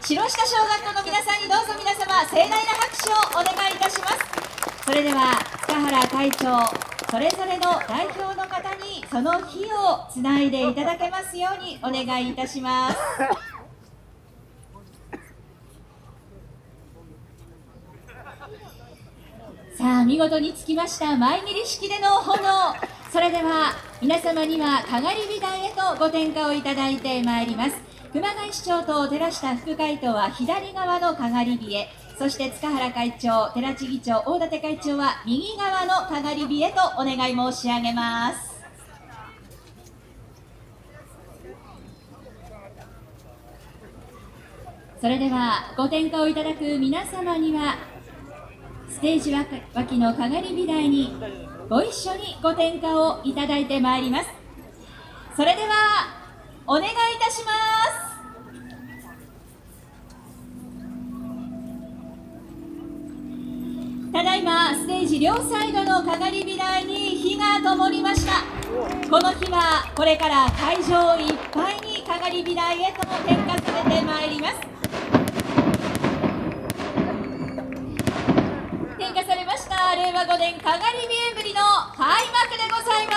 下小学校の皆さんにどうぞ皆様盛大な拍手をお願いいたします。それでは塚原会長それぞれの代表の方にその火をつないでいただけますようにお願いいたします。さあ見事につきました前切り式での炎。それでは皆様にはかがり火台へとご点火をいただいてまいります。熊谷市長と寺下副会頭は左側のかがり火へ、そして塚原会長、寺地議長、大館会長は右側のかがり火へとお願い申し上げます。それではご点火をいただく皆様にはステージ脇のかがり火台にご一緒にご点火をいただいてまいります。それではお願いいたします。ただいまステージ両サイドのかがり火台に火が灯りました。この火はこれから会場いっぱいにかがり火台へと点火されてまいります。点火されました令和5年かがり火えんぶりの開幕でございます。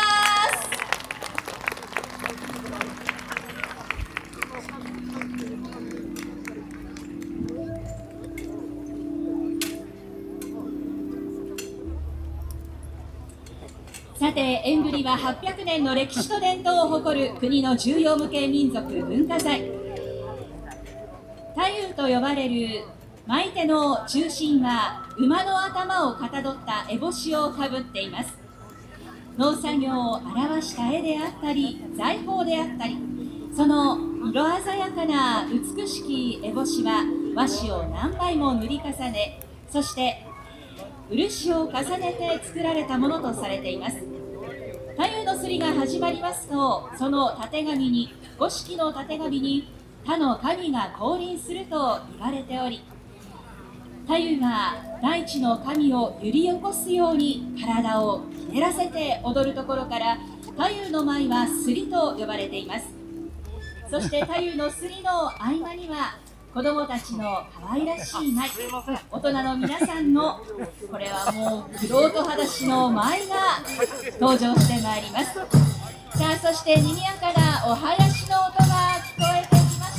さて、縁ぶりは800年の歴史と伝統を誇る国の重要無形民族文化財。太夫と呼ばれる舞手の中心は馬の頭をかたどった烏帽子をかぶっています。農作業を表した絵であったり財宝であったり、その色鮮やかな美しき烏帽子は和紙を何倍も塗り重ね、そして漆を重ねて作られたものとされています。太夫のすりが始まりますと、そのたてがみに五色のたてがみに他の神が降臨すると言われており、太夫が大地の神を揺り起こすように体をひねらせて踊るところから太夫の舞はすりと呼ばれています。そして太夫のすりの合間には子どもたちの可愛らしい舞、大人の皆さんのこれはもう玄人裸足の舞が登場してまいります。さあそして賑やかなお囃子の音が聞こえてきました。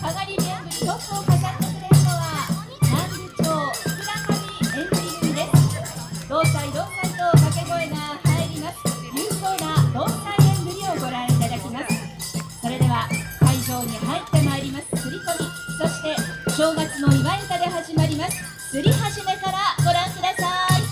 かがり火えんぶりトップを飾ってくれるのは南部町福田上えんぶり組です。どんさいどんさいと掛け声が入ります。勇壮などんさいえんぶりをご覧いただきます。それでは会場に入ってまいりますすり込み、そして正月の祝い歌で始まりますすり始めからご覧ください。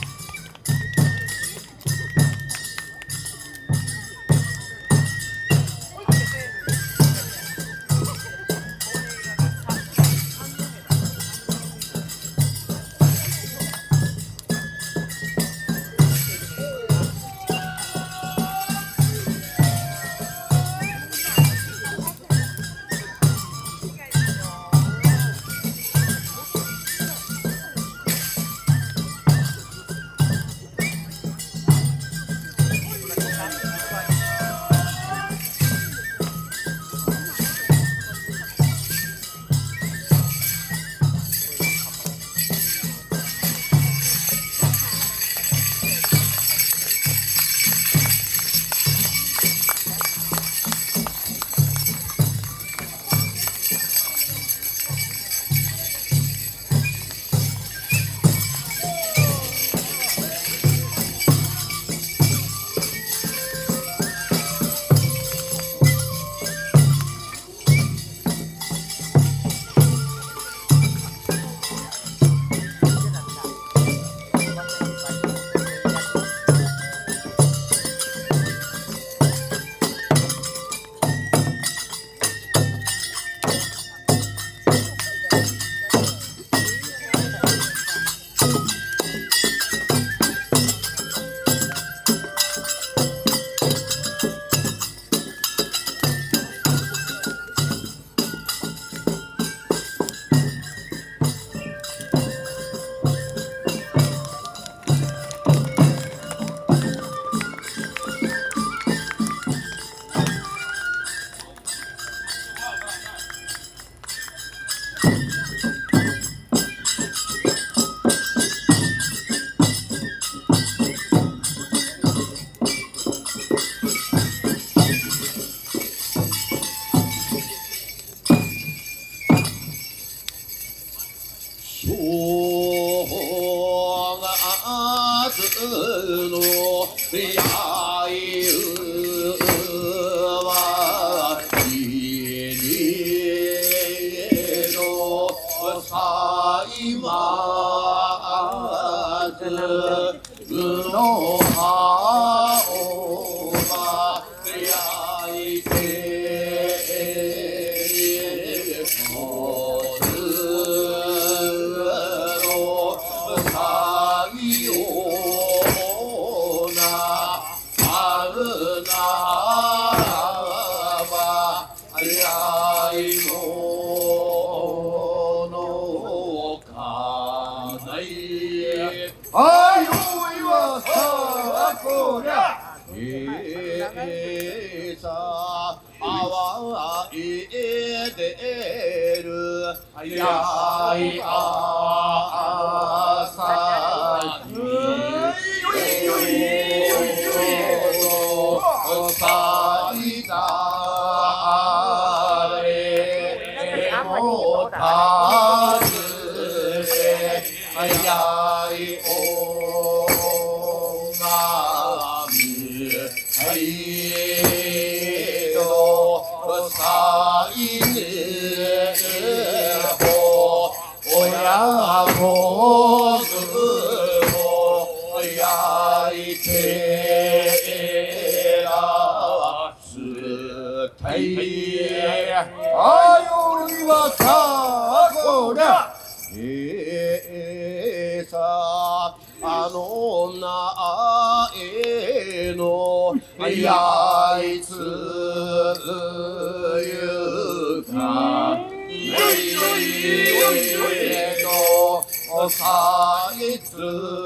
のやいうは君のさいまずの葉を焼いてやいあさにさいだれもたずれやいおがみはいどさいね親子ずを焼いてらすたいあよりはさこりゃさあの女へのやいつゆかさいつ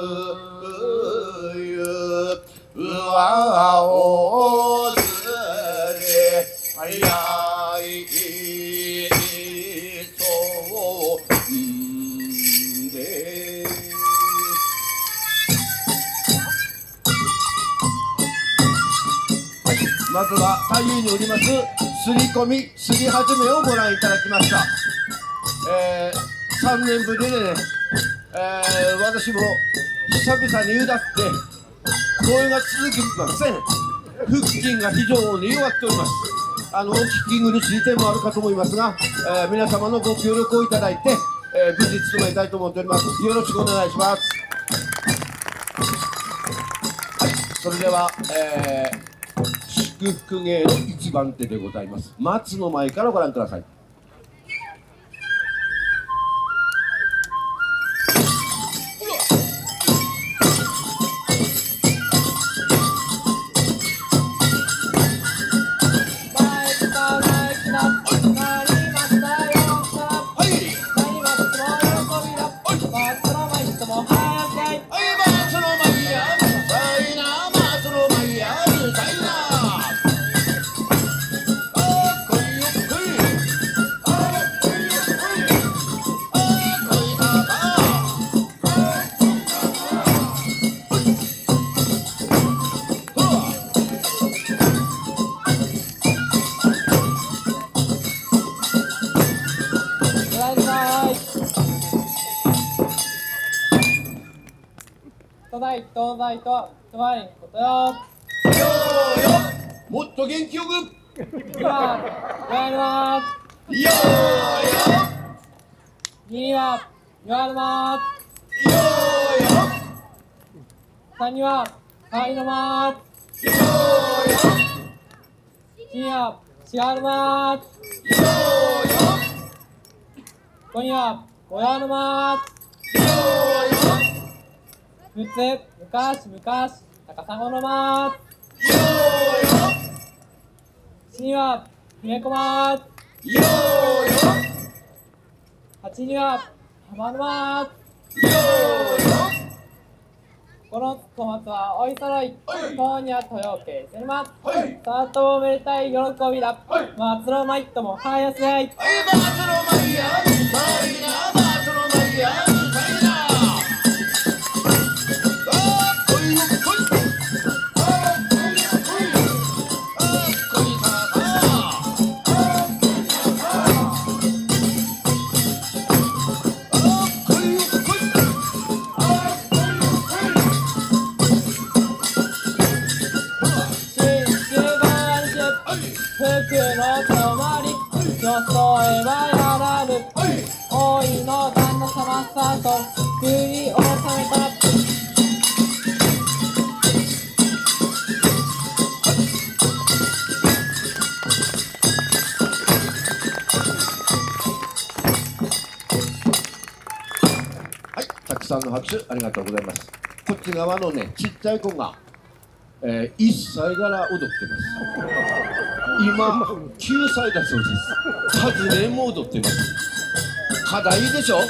ゆうわおずれやいそうでまずは左右におりますすり込みすり始めをご覧いただきました。3年ぶりでね、私も久々に歌って声が続きません。腹筋が非常に弱っております。お聞き苦しい点もあるかと思いますが、皆様のご協力をいただいて、無事務めたいと思っております。よろしくお願いします。はい、それでは、祝福芸の一番手でございます。松の前からご覧ください。 東西とつまりことよ。 もっと元気よく。 では、やります。 よ 2は、やります。3には、はいのます。4は、しがるます。5には、ごやるます。むつ、むかし、高さごのまーす。7には、ひめこまーす。8には、はまるまーす。この小松はおいそろい、とうにゃとよけせるま。さあとおめでたい喜びだ。松のまいともはやすやい。松のまいや、さいな、松のまいや、さいな。 さんの拍手ありがとうございます。こっち側のね、ちっちゃい子が、1歳から踊ってます。今、9歳だそうです。8年も踊ってます。課題でしょ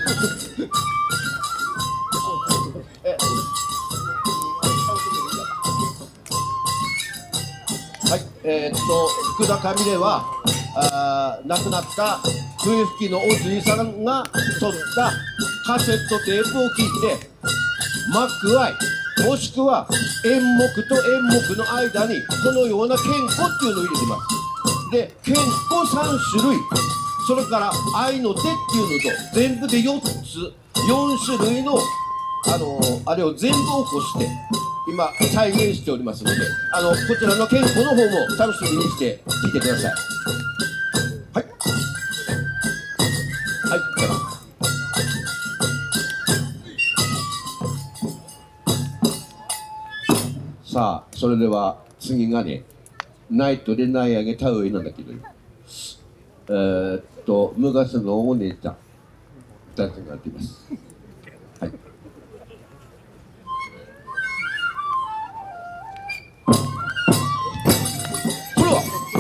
はい、福田上では亡くなった笛吹きのおじいさんが撮ったカセットテープを聞いてマックアイもしくは演目と演目の間にこのような剣子っていうのを入れてます。で剣子3種類、それから愛の手っていうのと全部で4種類のあれを全部起こして今再現しておりますので、こちらの剣子の方も楽しみにして聞いてください。はいはい、ではさあ、それでは次がね、ナイトでナイアゲタウイなんだけど、昔のお姉ちゃんたちがやっています。はい。これは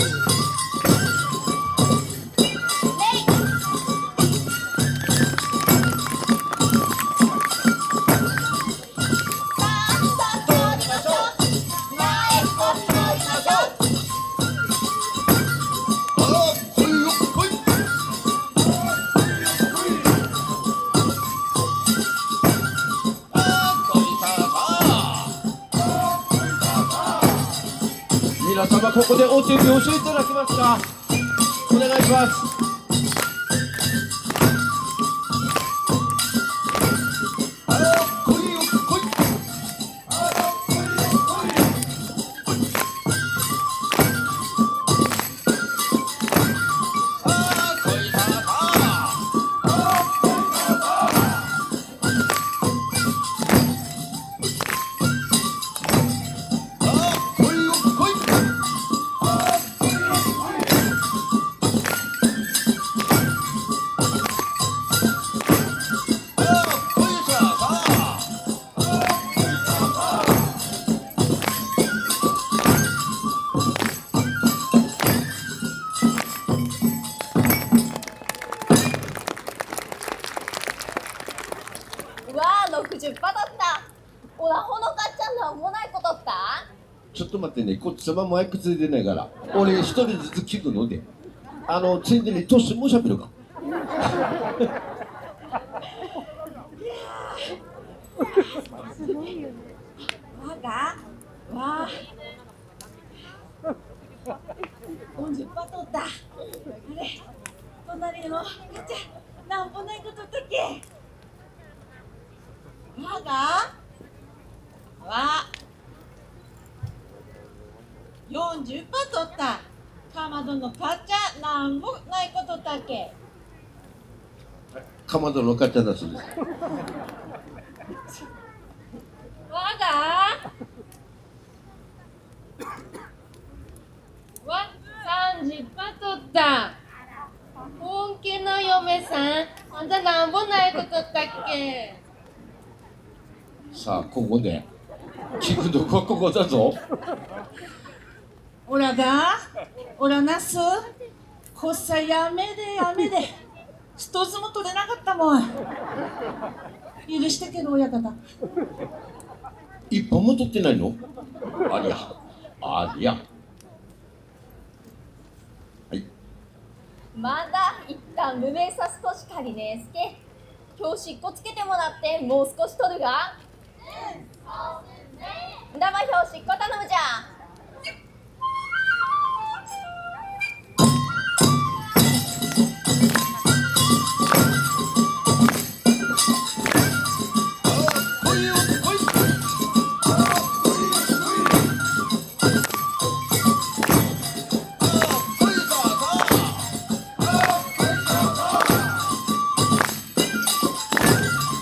皆様ここでお手拍子いただけますか。お願いします。 60パだった。おらほのかっちゃんなんもないことった。 ちょっと待ってね、こっち様マイクついてないから、俺一人ずつ聞くので、ついでにトシもしゃべるか。 わがわ40パ取った。あれ、隣のかっちゃんなんもないことだっけ。わが40パ取った。かまどのかっちゃんなんもないことだっけ。 かまどのかっちゃんだそうです。 わが30パ取った。本気の嫁さん、あんたなんもないことだっけ。 さあ、ここで聞くとこはここだぞ。 おらなすこっさやめで一つも取れなかったもん。許してけど親方。 一本も取ってないの？ありゃありゃ。はい。 まだ一旦無名さすとしかりねえすけ。今日しっこつけてもらってもう少し取るが。生表しっこ頼むじゃん。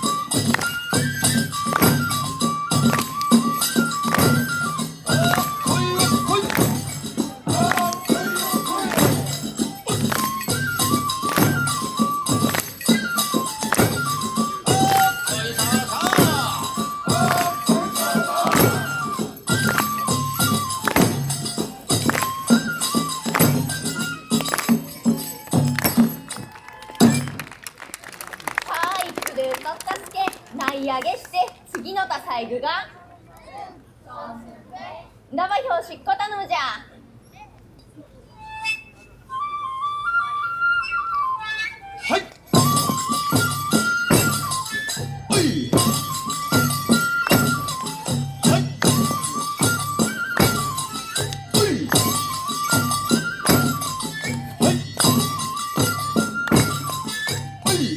こ舞い上げして次の多彩具がだば表しっこ頼むじゃ。 はい。おい。はい。おい。はい。おい。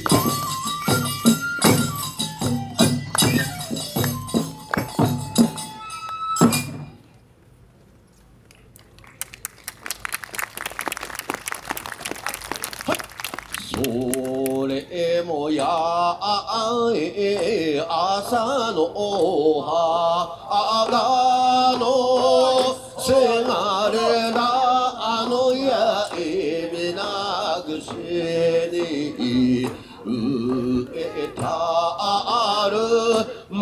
それもやえ朝の葉のせがれなあのやえびなぐせに植えたる松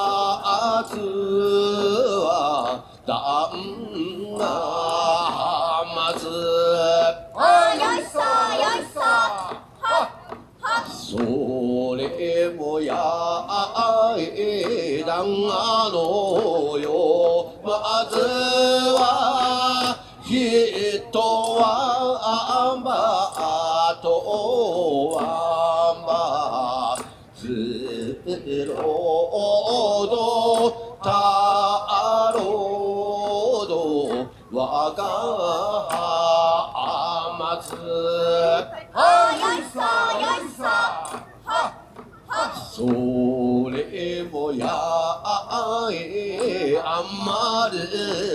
は旦那松。 よいしょよいしょ。 それもやえだんがのよまずは人はまとはまずろどたろどわが松。 よいしょよいしょ。 それもやえあまる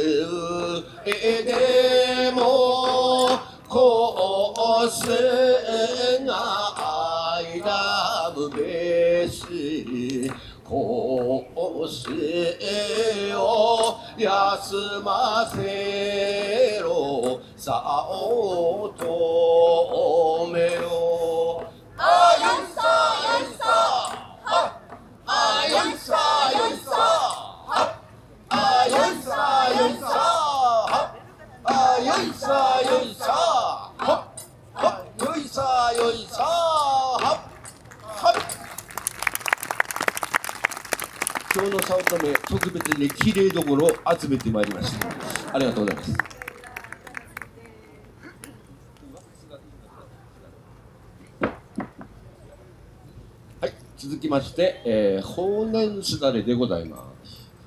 でもこうせが愛だぶべしこうせを休ませろさおとめよ。 よいしょよいしょ。 よいしょよいしょ。よいしょよいしょ。よいしょよいしょ。よいしょよいしょ。今日の早乙女特別に綺麗どころを集めてまいりました。ありがとうございます。はい、続きまして、法然すだれでございます。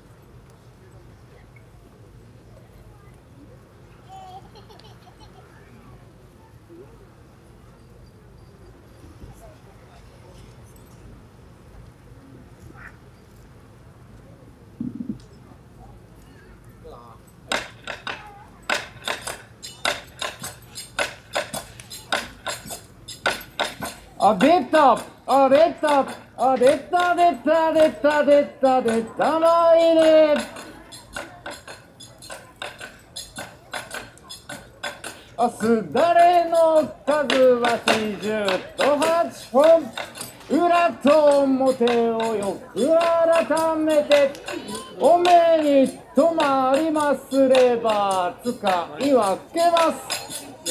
出た出た出た出た出た出た出たまいれ。すだれの数は40と8本。裏と表をよく改めてお目に留まりますれば使い分けます。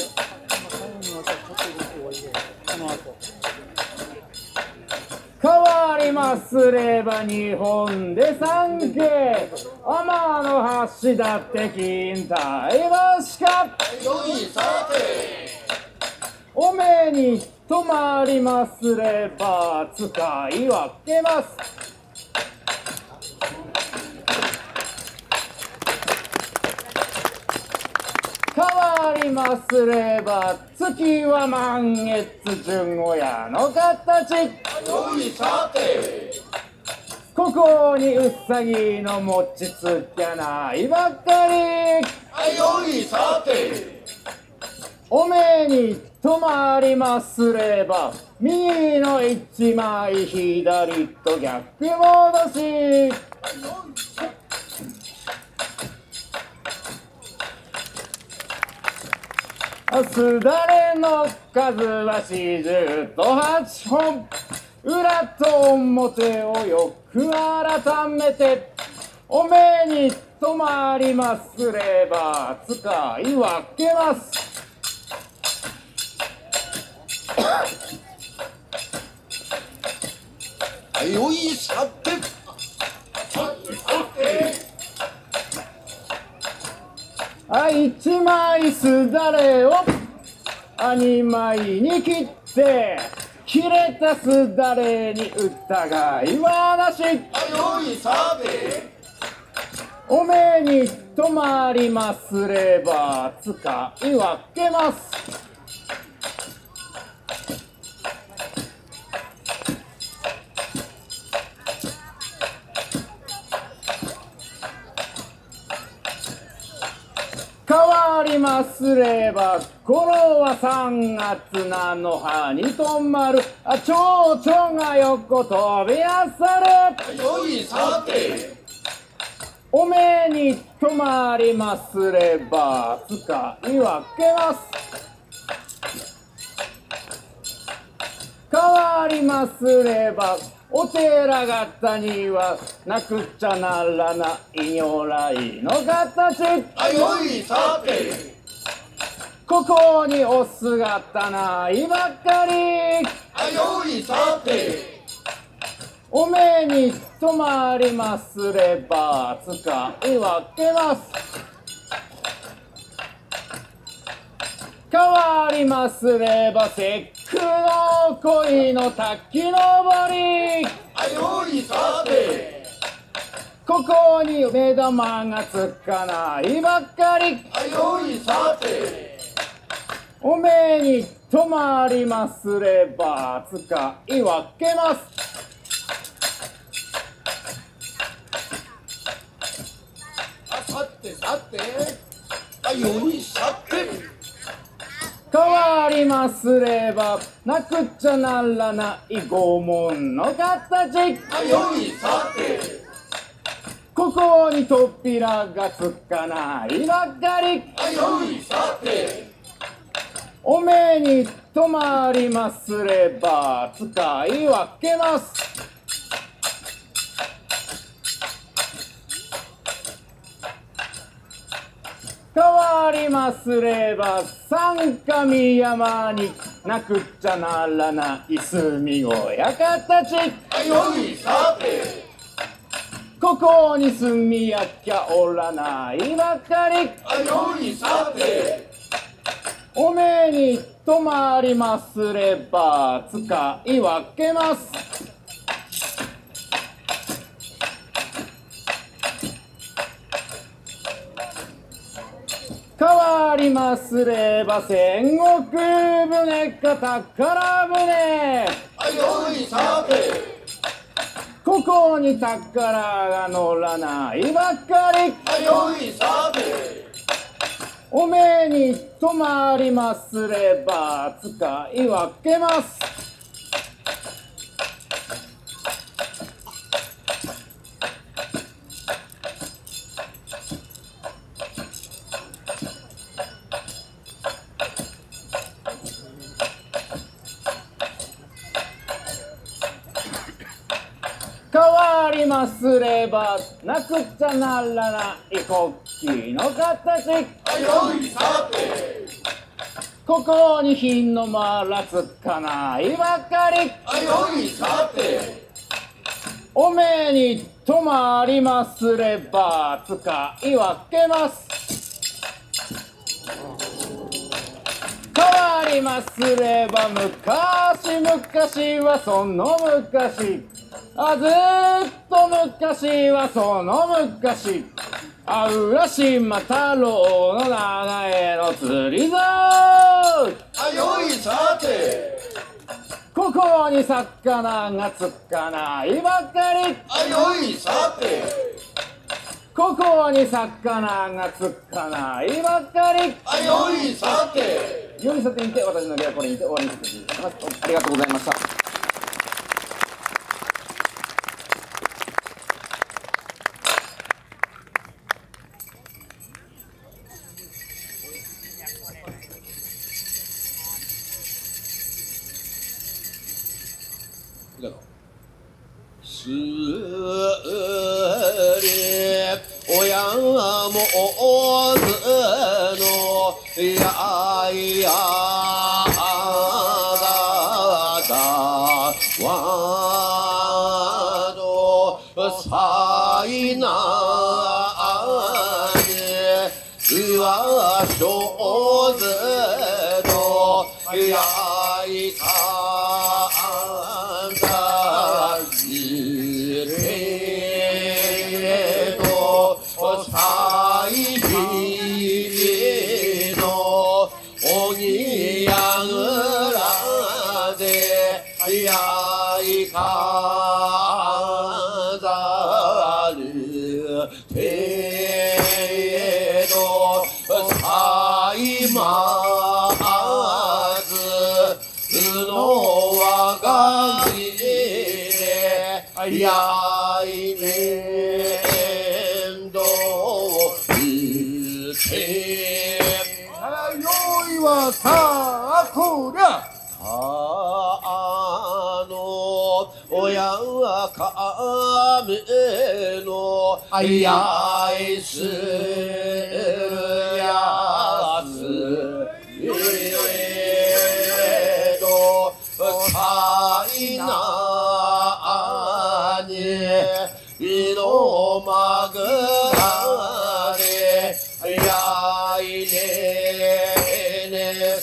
変わりますれば日本で3景天の橋だって近代橋か。お目に留まりますれば使い分けます。変わりますれば月は満月順親の形。ここにうさぎの餅つきゃないばっかり。お目に留まりますれば右の一枚左と逆戻し。すだれの数は40と8本。裏と表をよく改めてお目に留まりますれば使い分けます。 あよいさて 1枚すだれを2枚に切って切れたすだれに疑いはなし。 あよいさてお目に留まりますれば使い分けます。変わりますれば頃は3月菜の葉に止まる蝶々が横飛びあさる。 あよいさてお目に留まりますれば使い分けます。変わりますればお寺方にはなくっちゃならない如来の形。 あよいさてここにお姿ないばっかり。 あよいさてお目に留まりますれば使い分けます。変わりますれば節句の恋の滝登り。 あよいさてここに目玉がつかないばっかり。 あよいさてお目に留まりますれば使い分けます。 さてさてあよいさて変わりますればなくっちゃならない拷問の形。 あよいさてここに扉がつかないばっかり。 あよいさてお目に留まりますれば使い分けます。変わりますれば三上山になくっちゃならない住小屋形。 あよいさてここに住みやきゃおらないばっかり。 あよいさてお目に留まりますれば使い分けます。変わりますれば戦国船か宝船。 あよいさてここに宝が乗らないばっかり。 あよいさてお目に留まりますれば使い分けます。変わりますればなくっちゃならない国旗の形。 あよいさてここに日の丸つかないばっかり。 あよいさてお目に留まりますれば使い分けます。変わりますれば昔々はその昔ずっと昔はその昔浦島太郎の長江の釣り竿。 あよいさてここに魚がつかないばっかり。 あよいさてここに魚がつかないばっかり。 あよいさてよいさてにて私の例はこれにて終わりにさせていただきます。ありがとうございました。 すり親もずのやいやだわいなには小勢のやいかんだいれとさいひのおぎやぐらでやいかざるてのさいまずのわがみでやいねんどうせよいはさくら親はかめのやいするやすえどさいなにいのまぐらでやいねね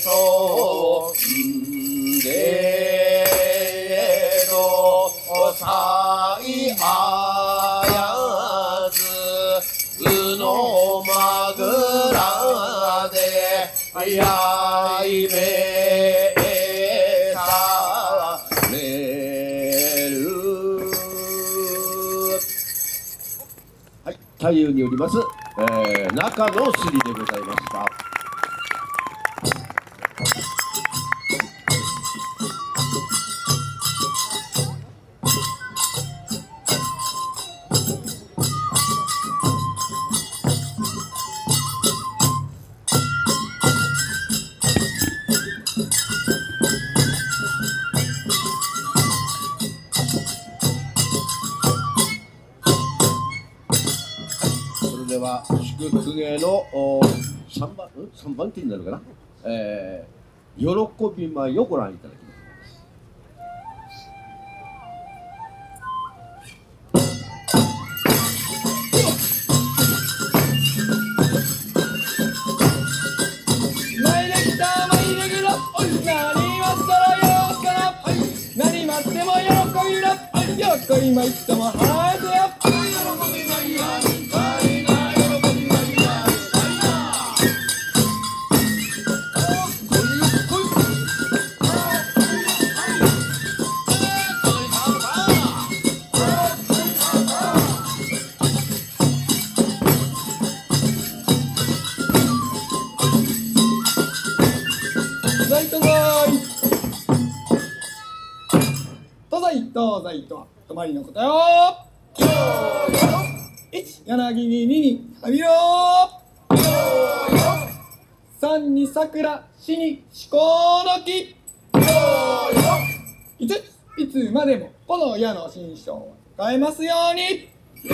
そうでさいあやずのまぐらでやいめされる。はい、太夫によります、中のすりでございました。では祝福芸の3番手になるかな、喜びまよご覧いただきます。 前できた前でぐら何待ったらよっかな何待っても喜びら喜びまいってもはやせや喜びまいや東西とは泊まりのことよ1柳に2に旅よ3に桜4に四季の木5ついつまでもこの矢の心象を変えますように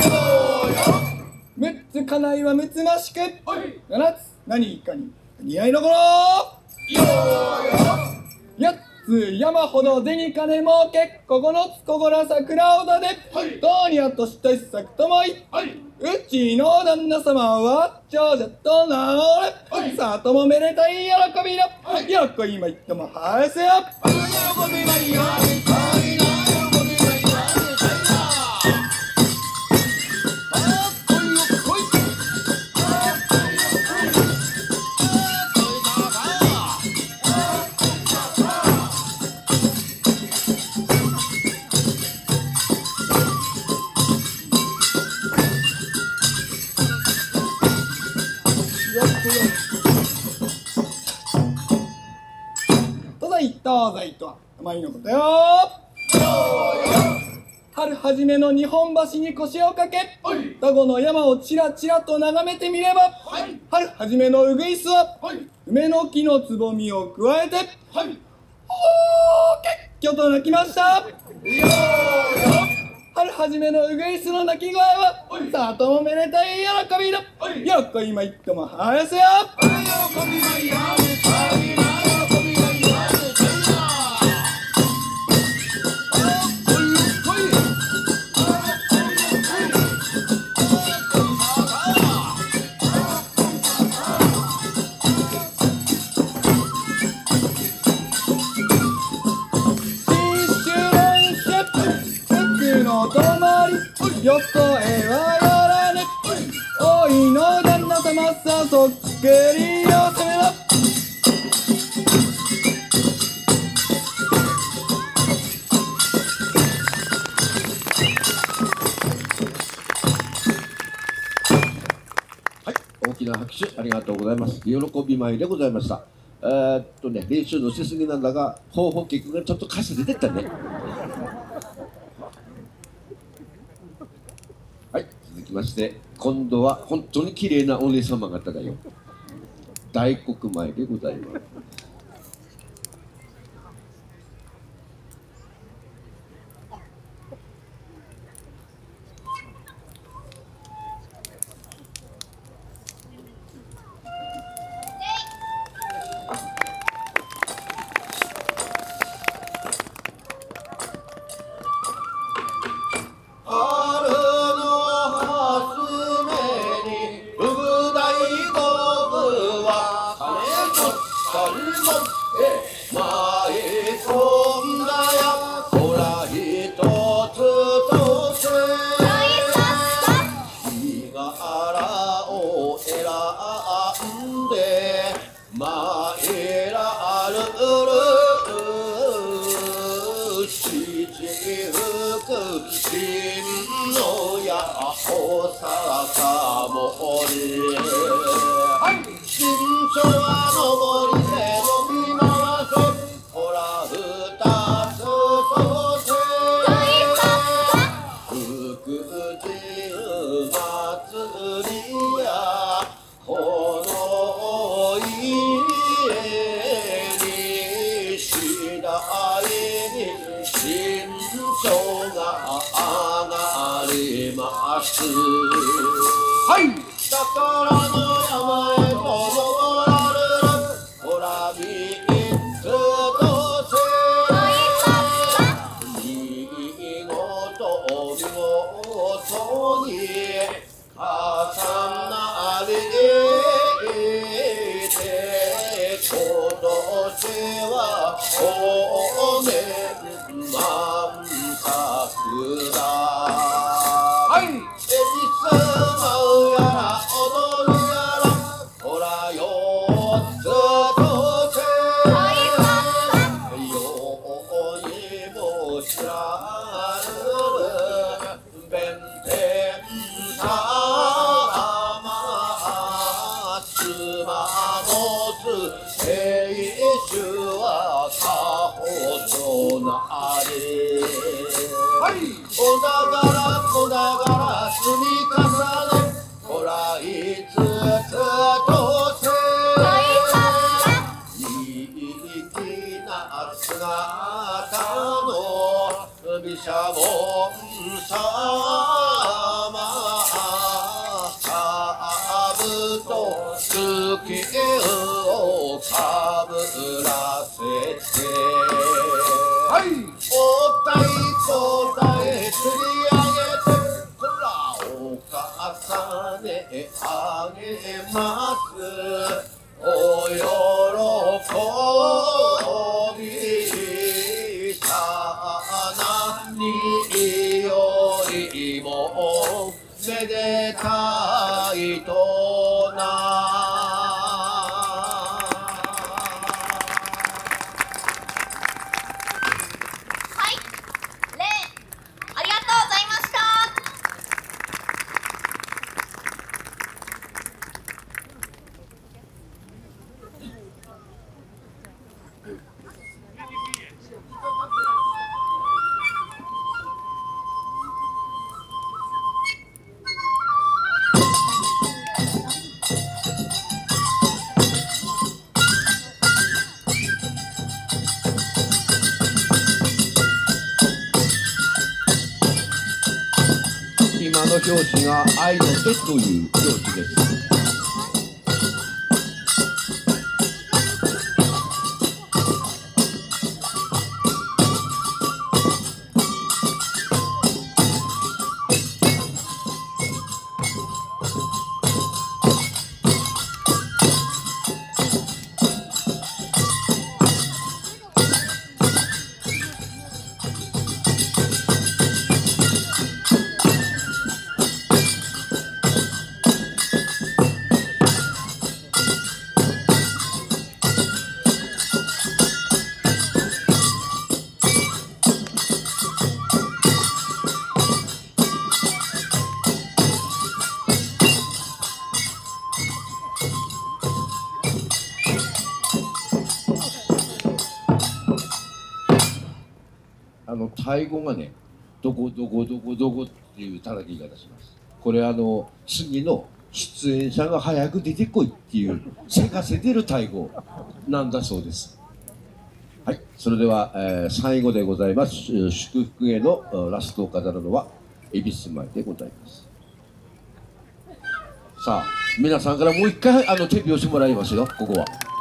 6つ家内はむつましく7つ何かに似合いの頃8つ山ほど銭金儲け9つ小ごら桜をだでどうにゃとした一作ともいうちの旦那様は長者となれさあともめでたい喜びだ喜びまいってもはやせや喜びまいや東西とはたまにのことよ春はじめの日本橋に腰をかけ双子の山をちらちらと眺めてみれば春はじめのうぐいすは梅の木のつぼみをくわえておー結挙と鳴きました春はじめのうぐいすの鳴き声はさあともめでたい喜びだ喜びまいってもはやせや喜びまいやよそへはやらねおいの旦那様さそっくりよ攻めろ大きな拍手ありがとうございます。喜び舞でございました。練習のしすぎなんだが、方法結局がちょっと歌詞出てったね。はい、続きまして、今度は本当に綺麗なお姉様方だよ。大黒舞でございます。 はい、宝の山へ登られるほら三つとせ見事見事に重なりて今年はお年満作だ。おだから積み重ねほらいつつとせ粋な姿の毘沙門様兜月をかぶらせてお太鼓だえ釣り上げてこらお母さんねあげますお喜びさ何よりもめでたいとな。今の表紙が愛の手という表紙です。 最後がね、どこどこどこどこっていう叩き方します。これ次の出演者が早く出てこいっていうせかせてる太鼓なんだそうです。はい、それでは、最後でございます。祝福へのラストを飾るのは恵比寿前でございます。さあ、皆さんからもう一回手拍子もらいますよ、ここは。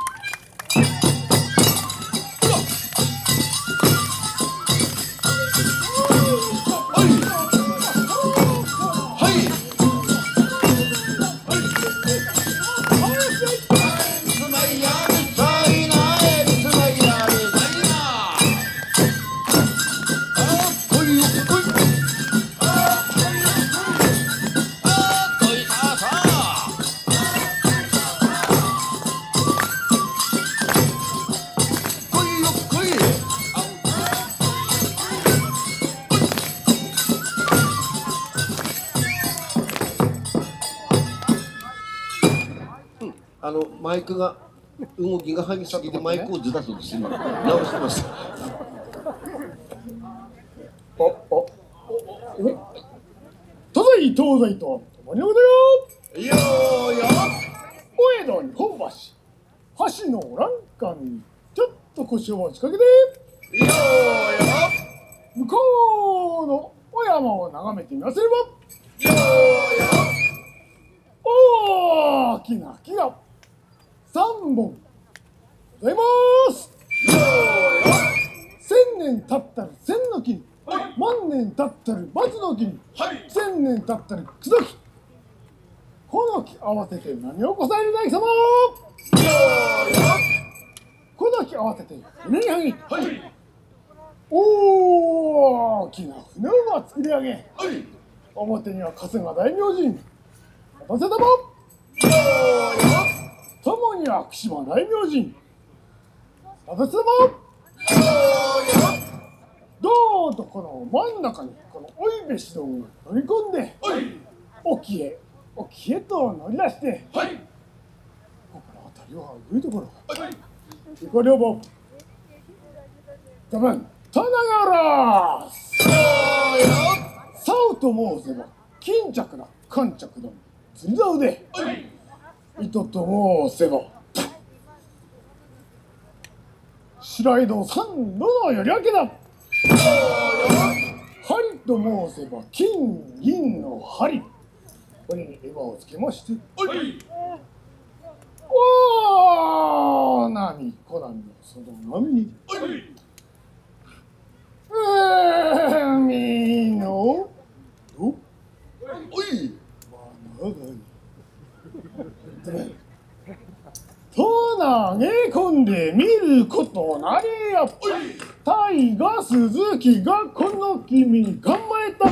マイクが動きが激しすぎてマイクをずらすんです今直してます。 東西と共におだよ。 よーよお江戸日本橋橋の欄干にちょっと腰を持ちかけてよーよ向こうのお山を眺めてみませればよ大きな木が3本ございます。1000年経ったら千の木に、万年経ったら松の木に、1000年経ったらクの木。この木合わせて何をこさえる大様。この木合わせて船にはぎ、大きな船を作り上げ、表には春日大明神、渡瀬玉。友には串間大明神、私どもどうとこの真ん中にこのおいべしどんを乗り込んで沖へと乗り出して、ここから辺りは良いところ、自己両方多分棚柄竿と申せば巾着な巾着どん釣り竿で糸と申せば白井戸三度のより明けだ。針と申せば金銀の針、これに枝をつけまして、おー波小波のその波に海のどおいまながにと投げ込んでみることなりや。タイが鈴木がこの君に構えた。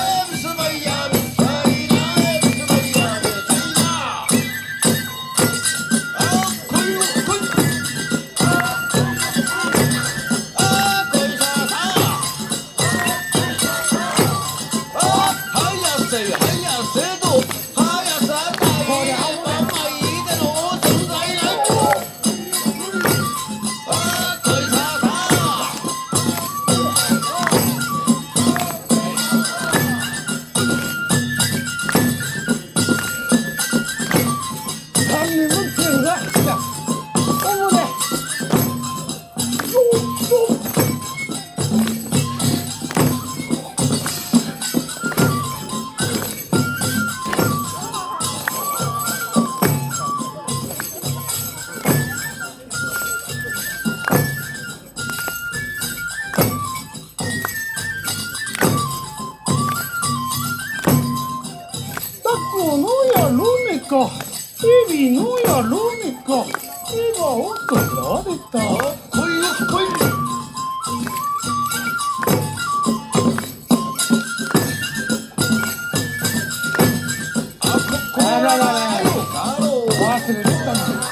エビのやろめか、エヴァを取られた。こいよこい。あららら、忘れてたな。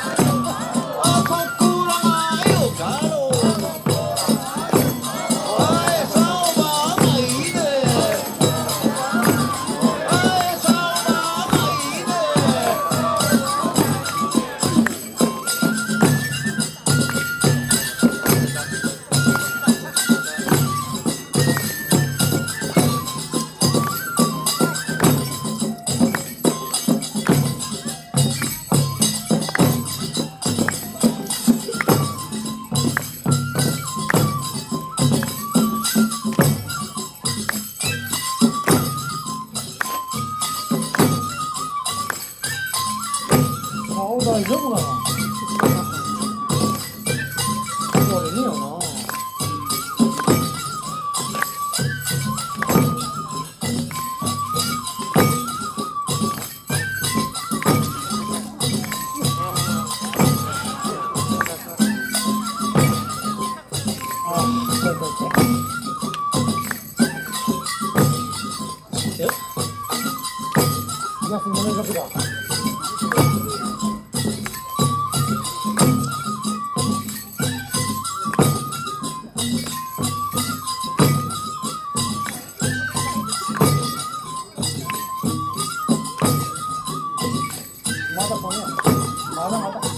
丈夫かな。これいいよな。休みの連続だ。まだこね、まだまだ。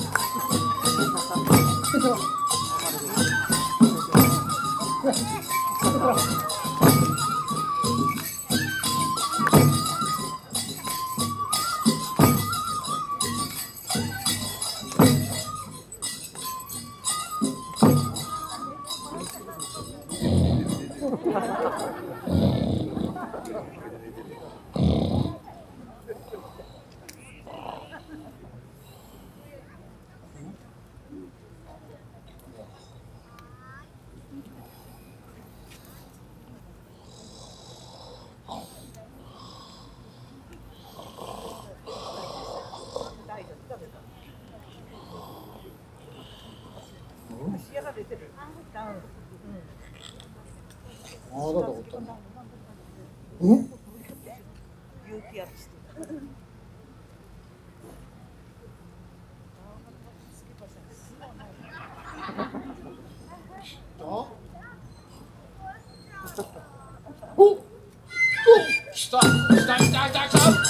ああ、だと思ったな。うん？お？ 来た来た来た来た来た。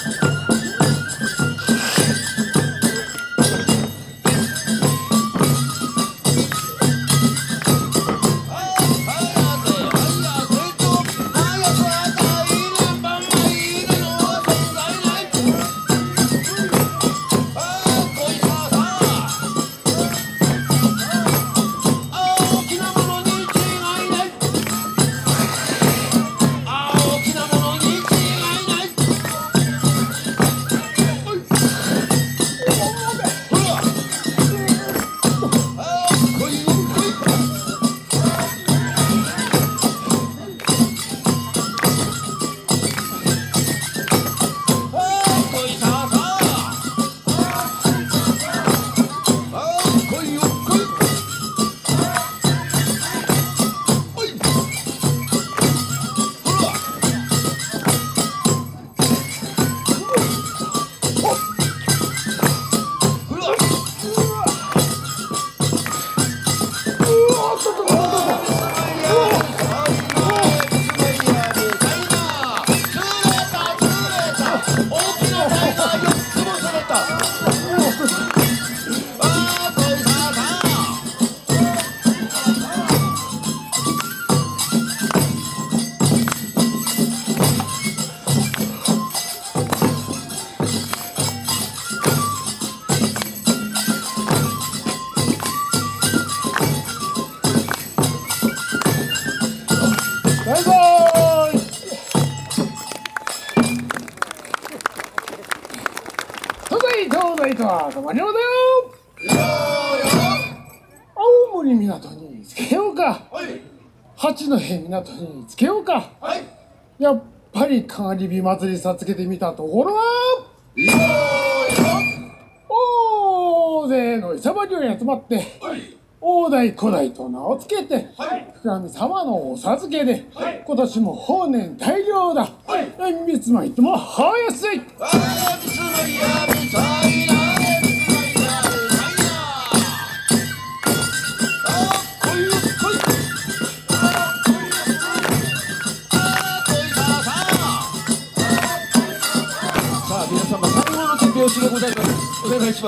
たまにはだよ。青森港につけようか。八戸港につけようか。やっぱりかがり火祭りさつけてみたところは大勢の伊沢領に集まって大代小代と名をつけて福神様のお授けで今年も法年大漁だ。隠密まいってもはやすい。 拍子でございます。お願いします。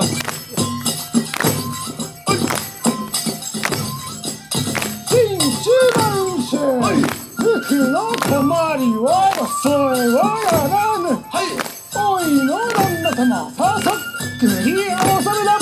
新中男子、服のたまりはそれはやらぬ。おいの旦那様、さあさっくりお納めだ。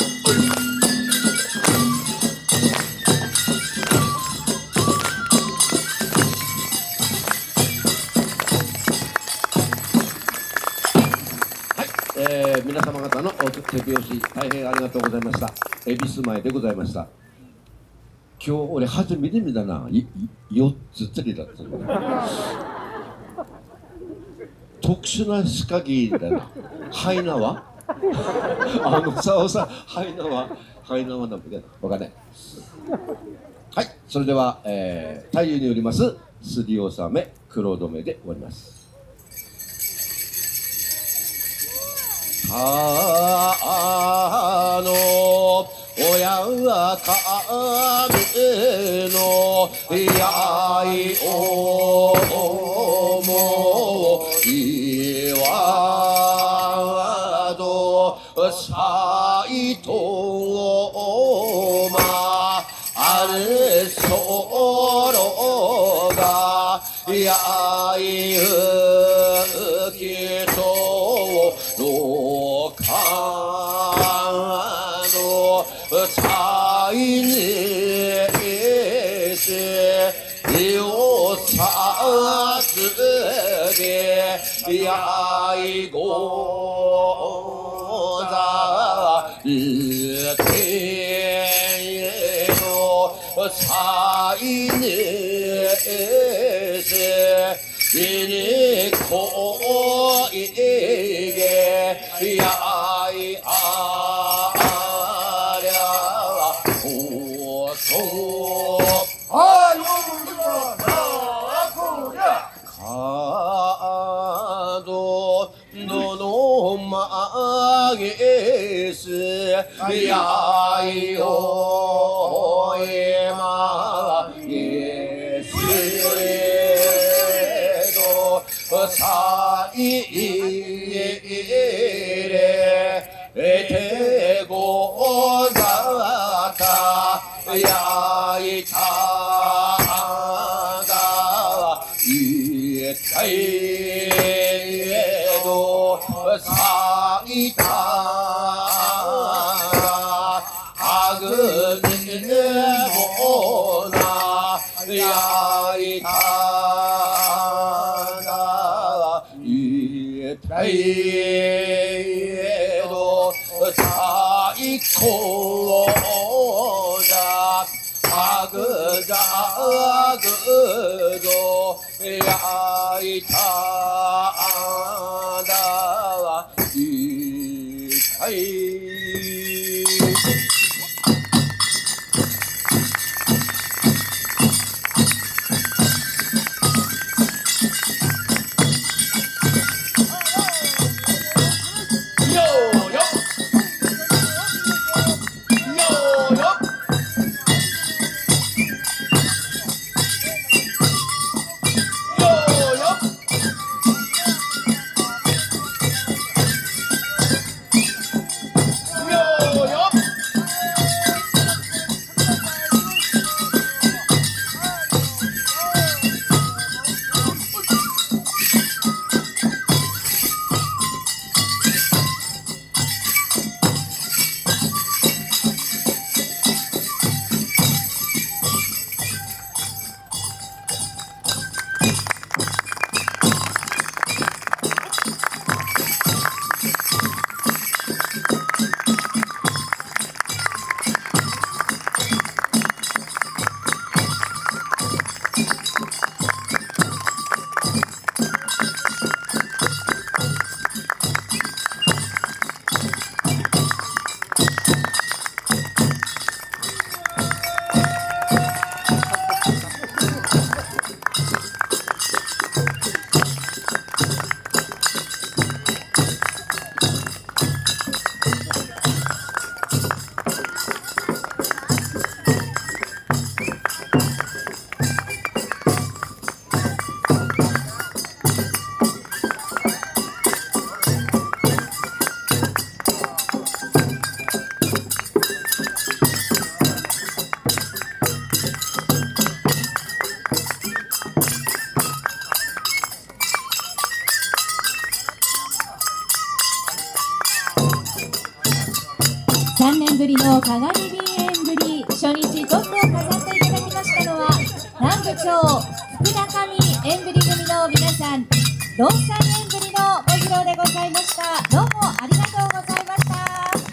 皆様方の手拍子大変ありがとうございました。恵比寿前でございました。今日俺初めて見たな、4つ釣りだったの。特殊な仕掛けだな。ハイナワさおさん、ハイナワなんだけどわかんない。はい、それでは、太夫によりますすり納め黒留めで終わります。親は神のやいおもいわどさいとまあれそろがやいうきとろかさいねせよさつでやいござるけのさいねせいねこいげやいどのまげすやいおえまげすどさいれてござたやいたがいたいさいたあぐねもなやいたがいたいど最高だあぐざぐどやいた 3年ぶりの鏡瓶縁ぶり初日トップを飾っていただきましたのは南部町福田上縁ぶり組の皆さん、同祭縁ぶりのご披露でございます。 いました。どうもありがとうございました。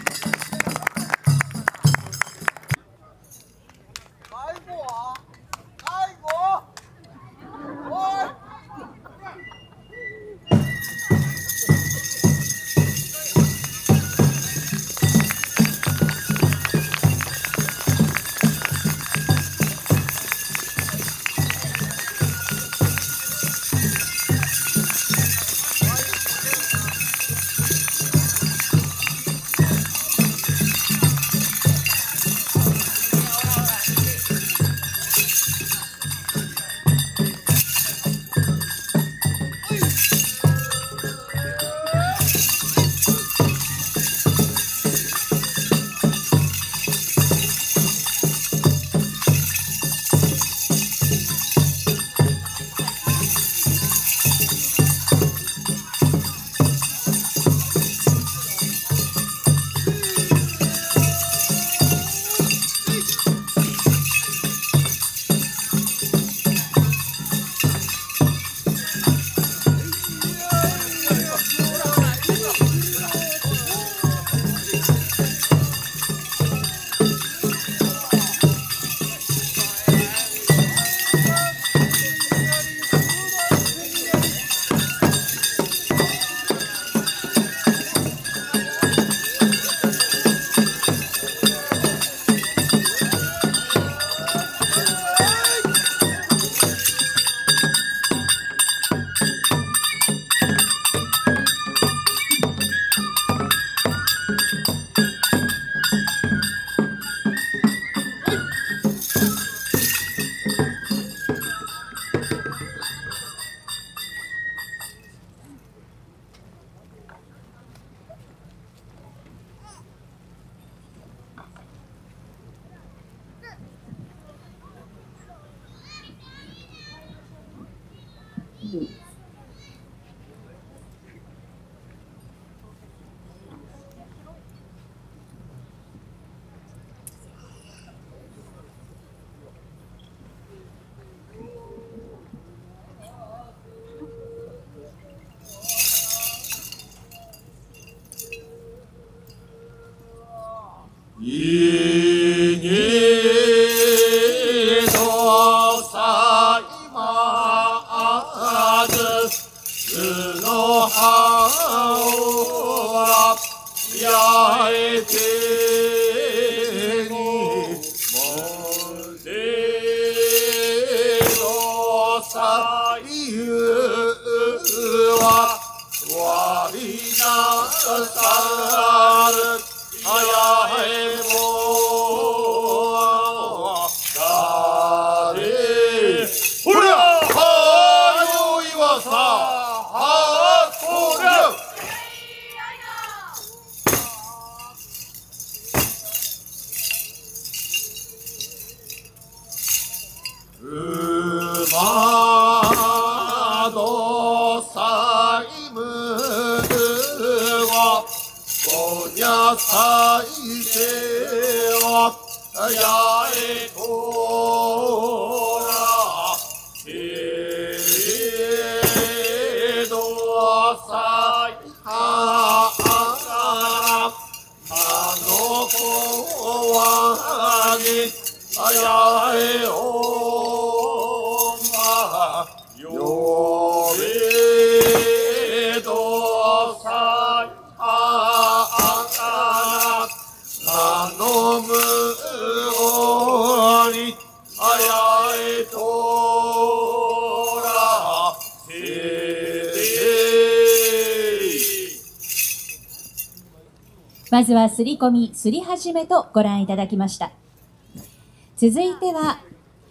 まずはすり込み、すり始めとご覧いただきました。続いては、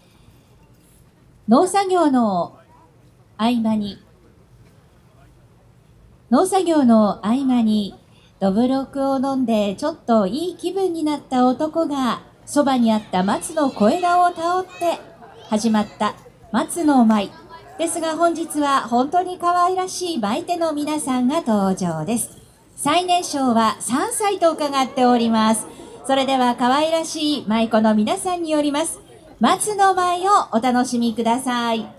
農作業の合間に、どぶろくを飲んでちょっといい気分になった男が、そばにあった松の小枝をたおって始まった松の舞ですが、本日は本当に可愛らしい舞手の皆さんが登場です。最年少は3歳と伺っております。それでは可愛らしい舞妓の皆さんによります松の舞をお楽しみください。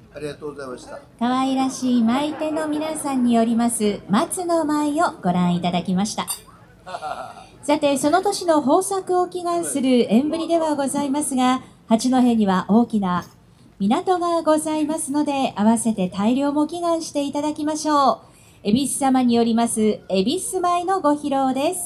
ありがとうございました。 可愛らしい舞手の皆さんによります松の舞をご覧いただきました。さて、その年の豊作を祈願する縁ぶりではございますが、八戸には大きな港がございますので、合わせて大漁も祈願していただきましょう。恵比寿様によります恵比寿舞のご披露です。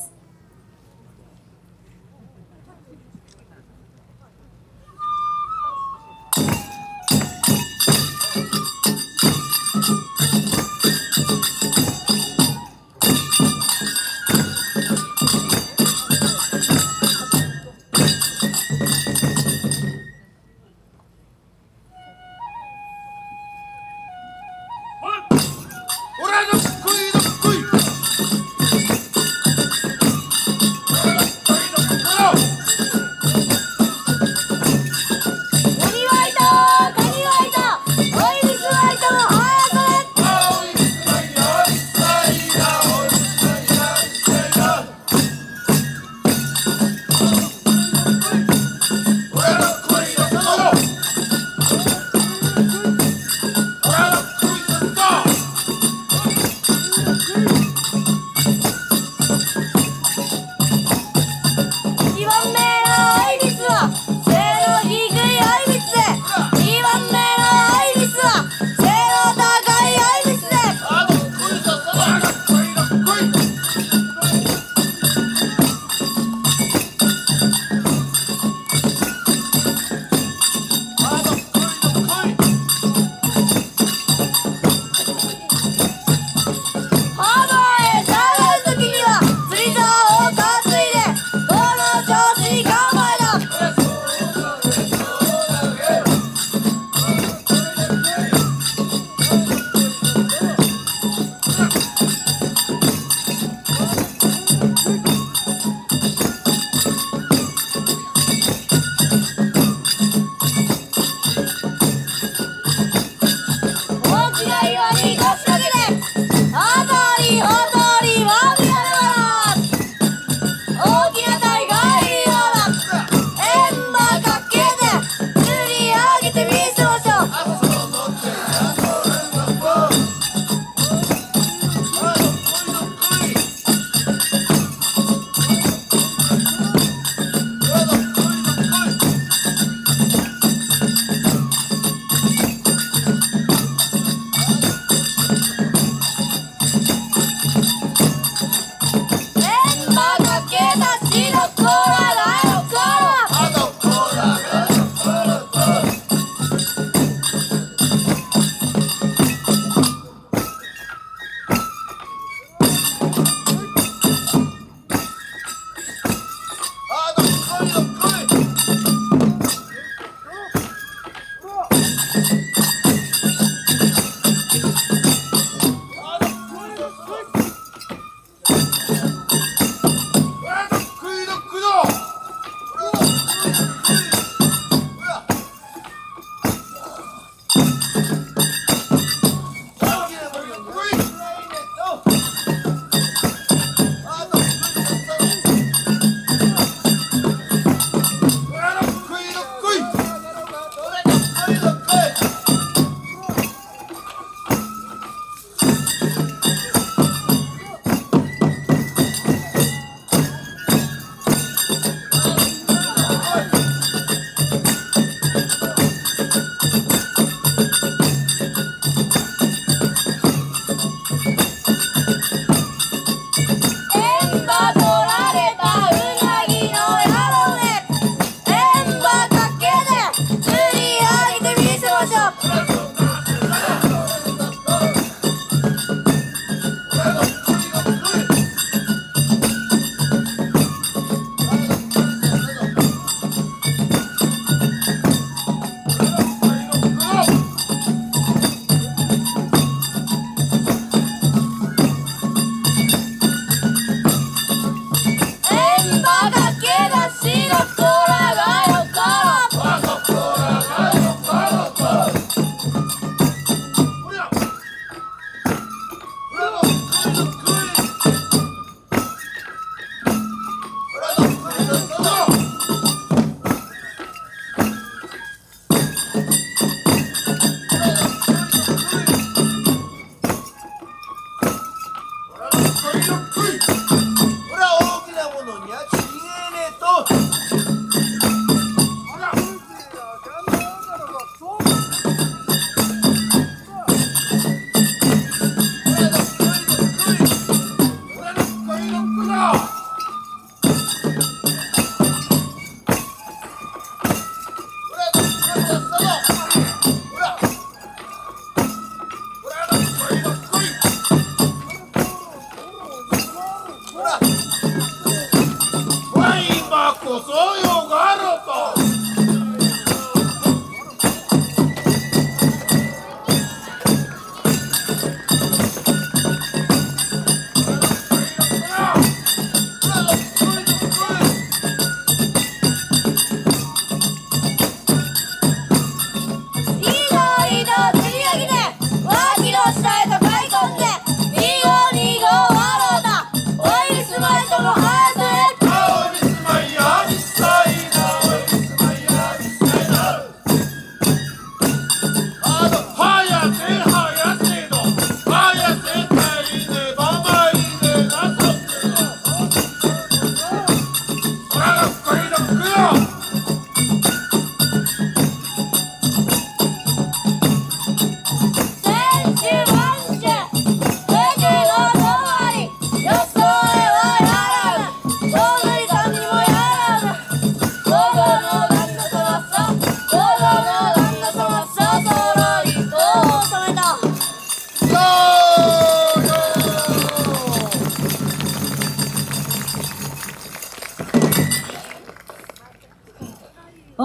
オラのすっごいどっこい。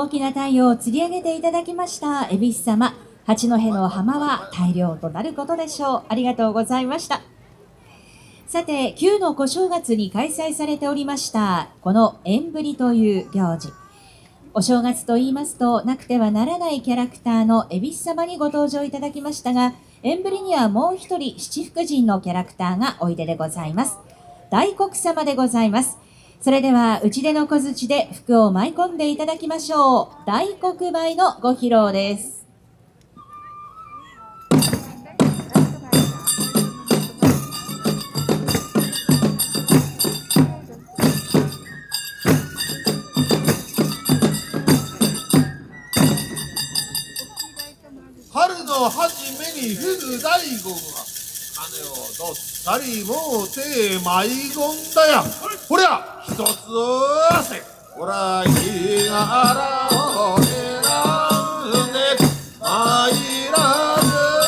大きな太陽を釣り上げていただきました恵比寿様、八戸の浜は大漁となることでしょう。ありがとうございました。さて、旧の小正月に開催されておりましたこの縁振りという行事、お正月と言いますとなくてはならないキャラクターの恵比寿様にご登場いただきましたが、縁振りにはもう一人七福神のキャラクターがおいででございます。大黒様でございます。それでは打ち出の小槌で福を舞い込んでいただきましょう。大黒舞のご披露です。 春の初めに降る大悟が金をどっさりもうて舞い込んだや。ほりゃ一つ汗ほら日柄を選んで参ら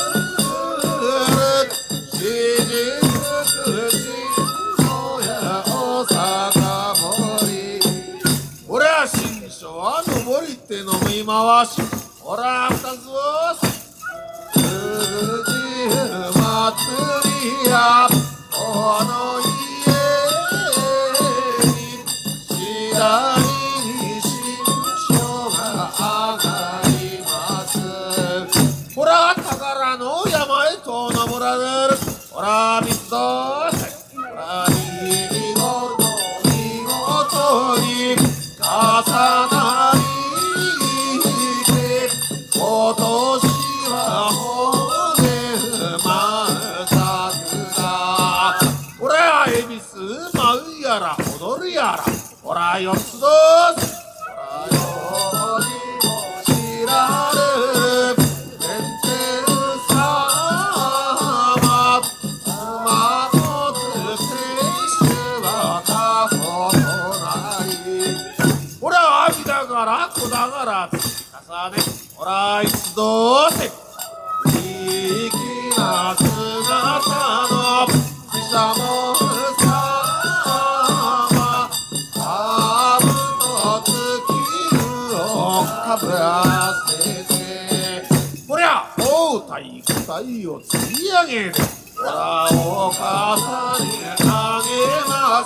ず四十九士のや大阪森。ほりゃ新書は登りって飲み回し、ほら二つ祭りやこの家に次第に新書が上がります。ほら宝の山へと登られる。ほら三つどほら見事に重なり今年は骨満作だ。ほら恵比寿舞うやら踊るやら、ほら四つどほらよにも知られる天天様熊本天守は過保となり。ほら網だから子だから積み重ね、ほら一度せいきな姿の毘沙門様、ハブの月をかぶらせて、こりゃ大体二人を釣り上げて、ほらお母さんにあげます。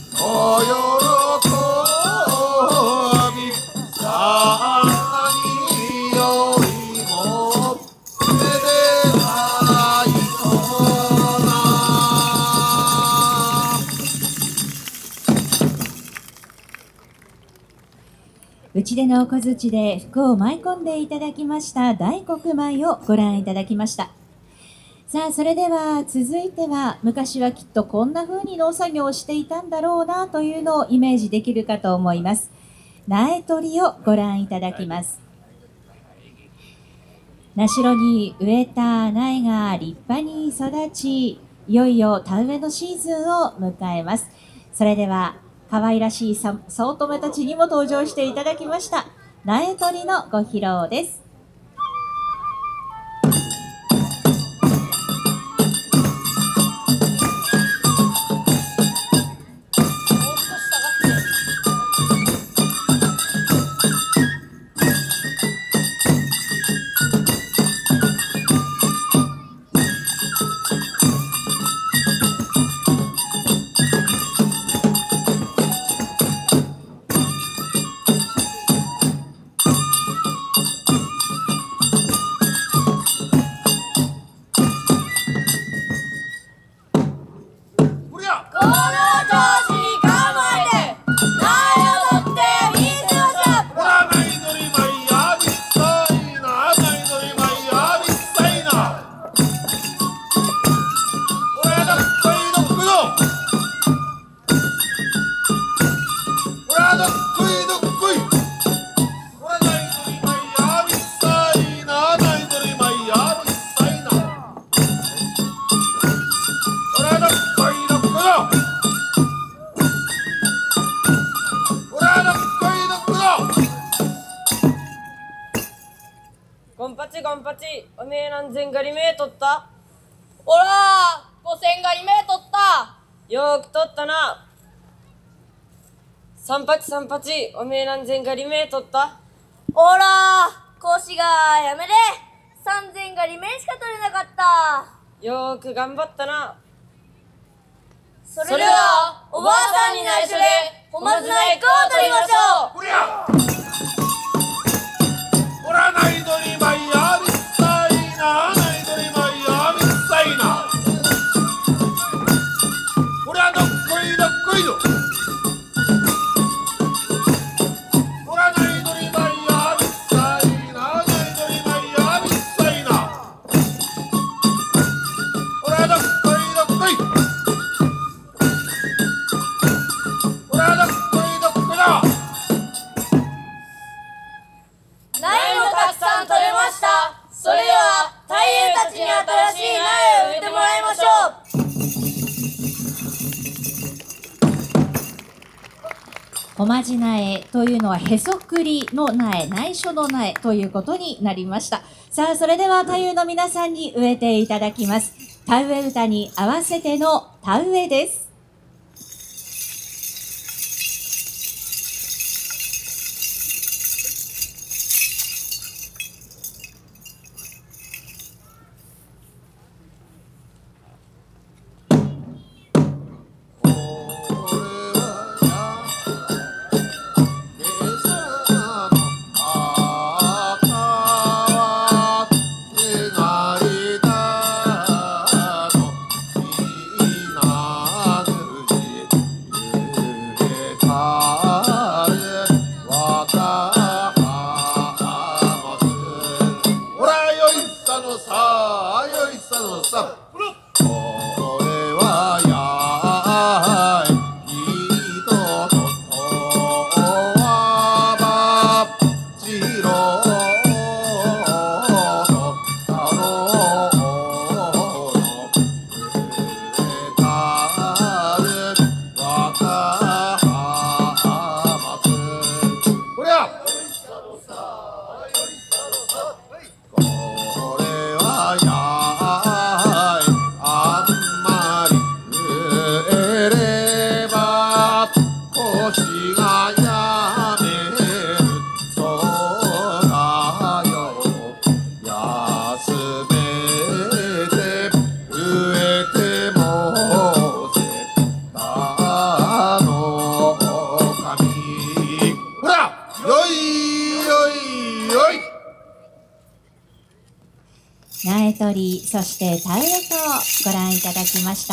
お喜びさあによりもめでたいとな。 打ち出の小槌で福を舞い込んでいただきました大黒舞をご覧いただきました。さあ、それでは続いては、昔はきっとこんな風に農作業をしていたんだろうなというのをイメージできるかと思います。苗取りをご覧いただきます。名代に植えた苗が立派に育ち、いよいよ田植えのシーズンを迎えます。それでは可愛らしい早乙女たちにも登場していただきました苗取りのご披露です。 ゴンパチ、おめえ何千狩り目取った？ おらー、5000狩り目取った。 よーく取ったな。三八、おめえ何千狩り目取った？ おら講師がやめれ。3000が2面しか取れなかった。 よーく頑張ったな。 それではおばあさんに内緒で小松菜エクを取りましょう。 おりゃおらないどりまいやみっさいな、ないどりまいやみっさいな。おりゃどっこいどっこいど。おらないどりまいやみっさいな、ないどりまいやみっさいな。おらどっこいどっこい。おらどっこいどっこいだ。 苗もたくさん取れました。それでは太夫たちに新しい苗を植えてもらいましょう。 小まじ苗というのはへそくりの苗、内緒の苗ということになりました。さあ、それでは太夫の皆さんに植えていただきます。田植え歌に合わせての田植えです。苗取り、そして田植えとご覧いただきました。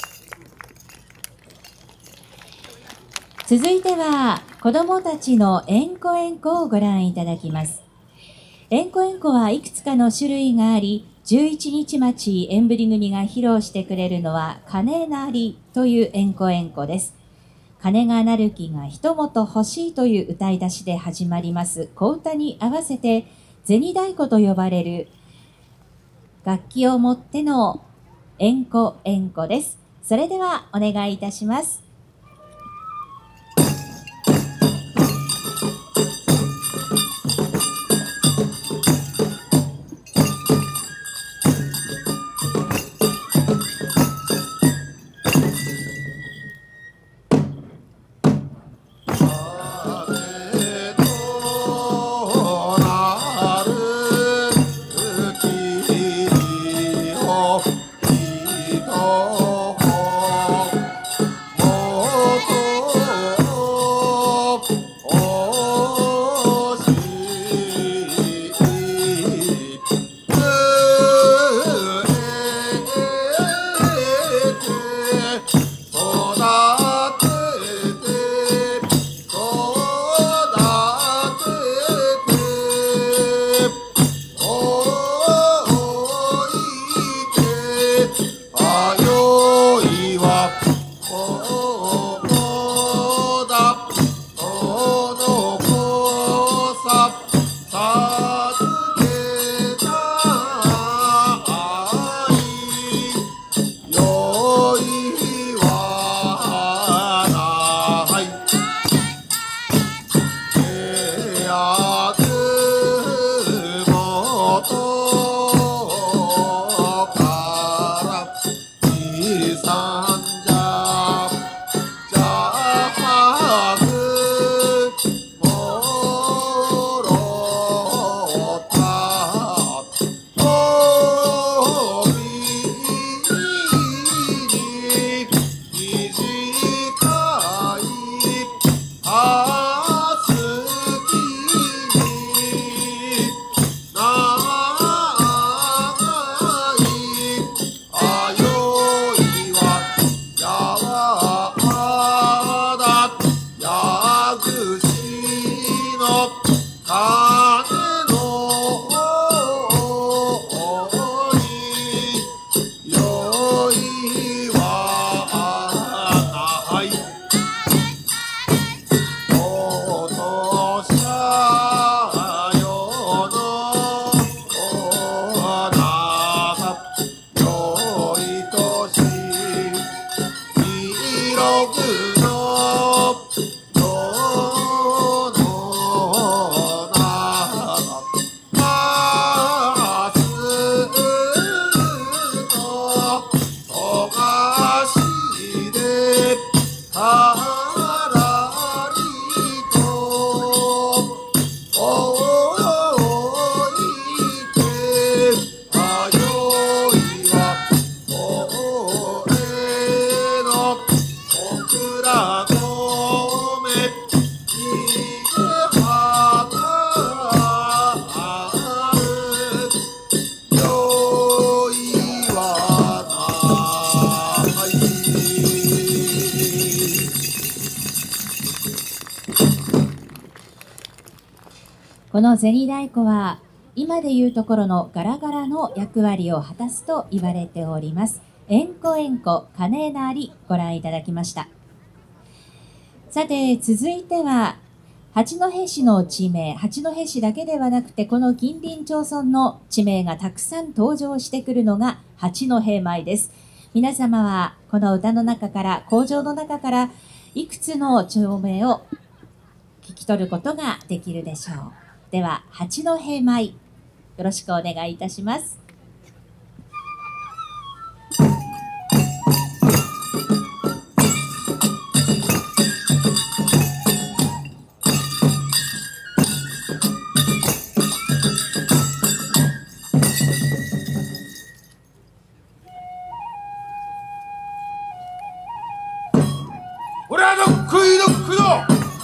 続いては子どもたちのえんこえんこをご覧いただきます。えんこえんこはいくつかの種類があり、11日町縁振り組が披露してくれるのは鐘鳴りというえんこえんこです。鐘が鳴る木が一言欲しいという歌い出しで始まります小歌に合わせて銭太鼓と呼ばれる楽器を持ってのえんこえんこです。それではお願いいたします。 もこの銭太鼓は今でいうところのガラガラの役割を果たすと言われております。えんこえんこ鐘なりご覧いただきました。さて続いては八戸市の地名、八戸市だけではなくてこの近隣町村の地名がたくさん登場してくるのが八戸米です。皆様はこの歌の中から口上の中からいくつの町名を聞き取ることができるでしょう。では八戸米よろしくお願いいたします。 俺はどっくいどっくど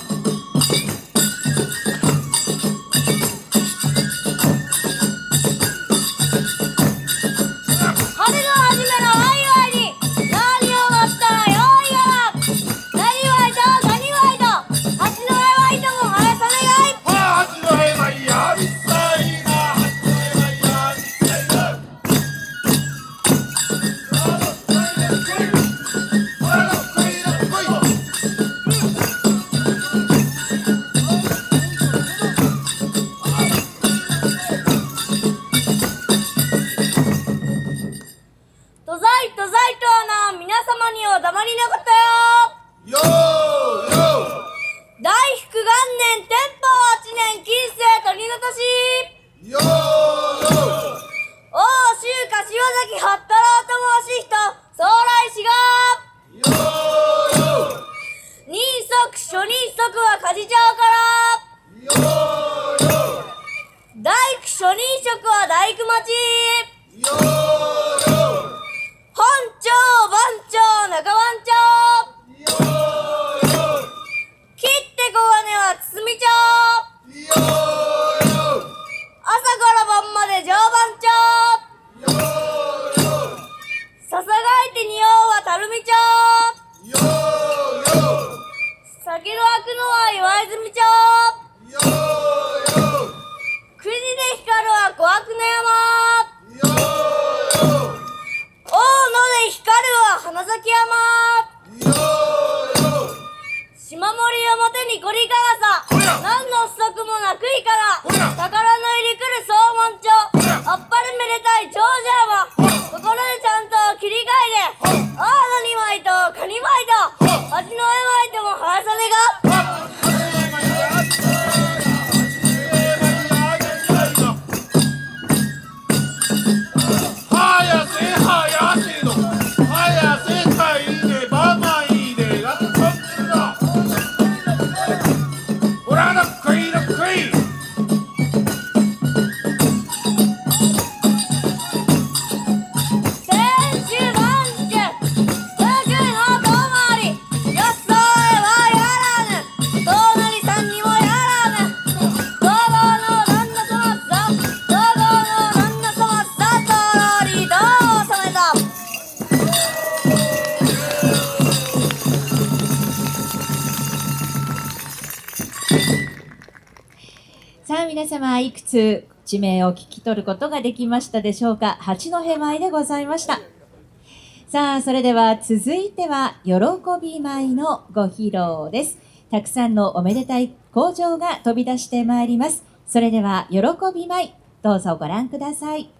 皆様いくつ地名を聞き取ることができましたでしょうか。八戸米でございました。さあそれでは続いては喜び米のご披露です。たくさんのおめでたい口上が飛び出してまいります。それでは喜び米どうぞご覧ください。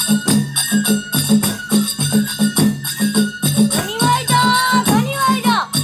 カニワイだ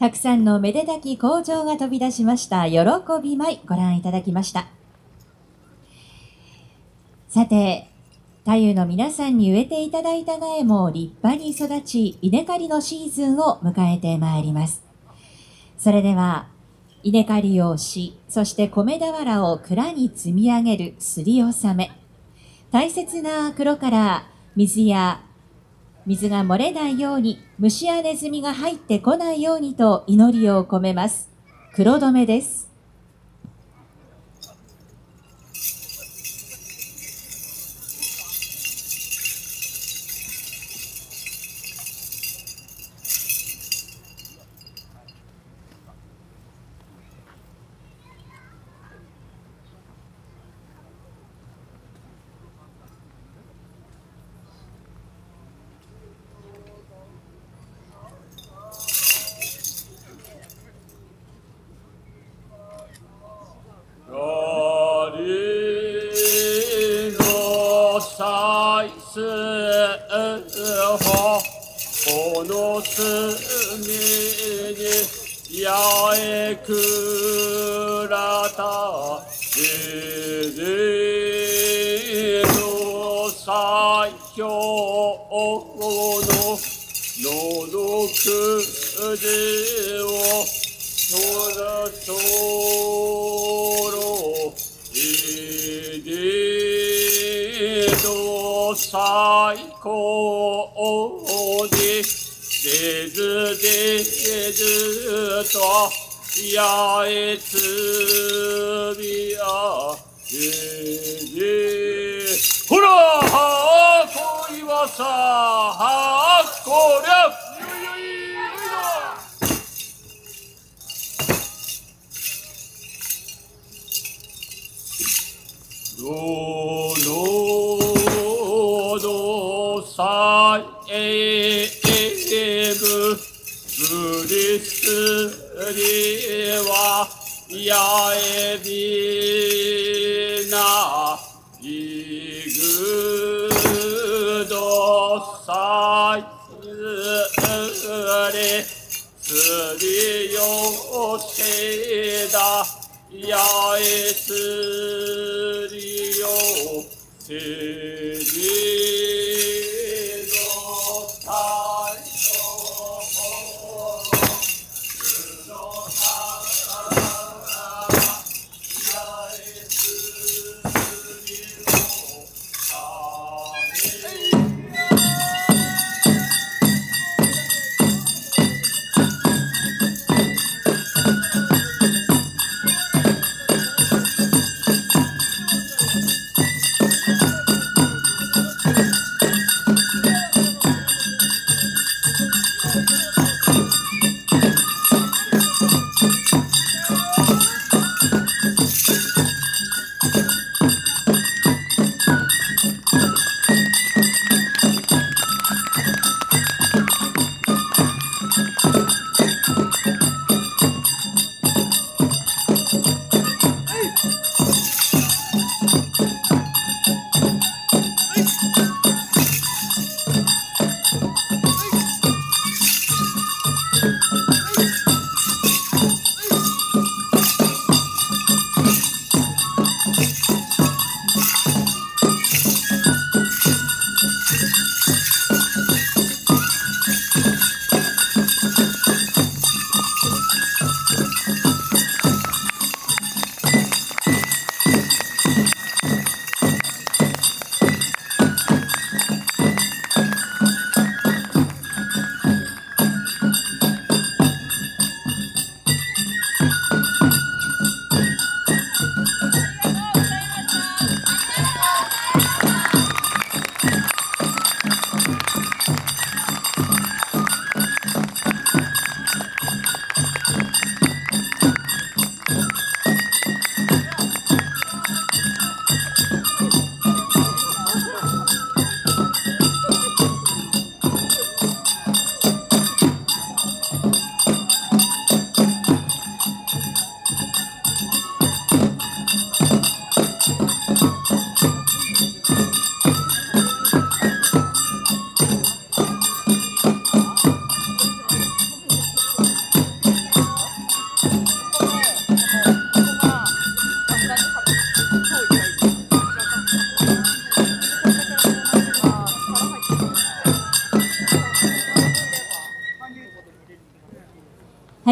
たくさんのめでたき口上が飛び出しました喜び舞ご覧いただきました。さて、太夫の皆さんに植えていただいた苗も立派に育ち、稲刈りのシーズンを迎えてまいります。それでは、稲刈りをし、そして米俵を蔵に積み上げるすり納め。大切な黒から水が漏れないように、虫やネズミが入ってこないようにと祈りを込めます。黒留めです。 この隅に八重倉田の最強の喉くじをそろそろ入りの最高に出ず出ずと八重つびあほら恋はさこりゃブリスリは八重びないぐどさいれすりよせだ八重すりよせりのたい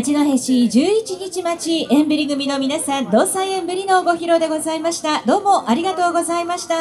八戸市11日町縁振り組の皆さん、同祭縁振りのご披露でございました。どうもありがとうございました。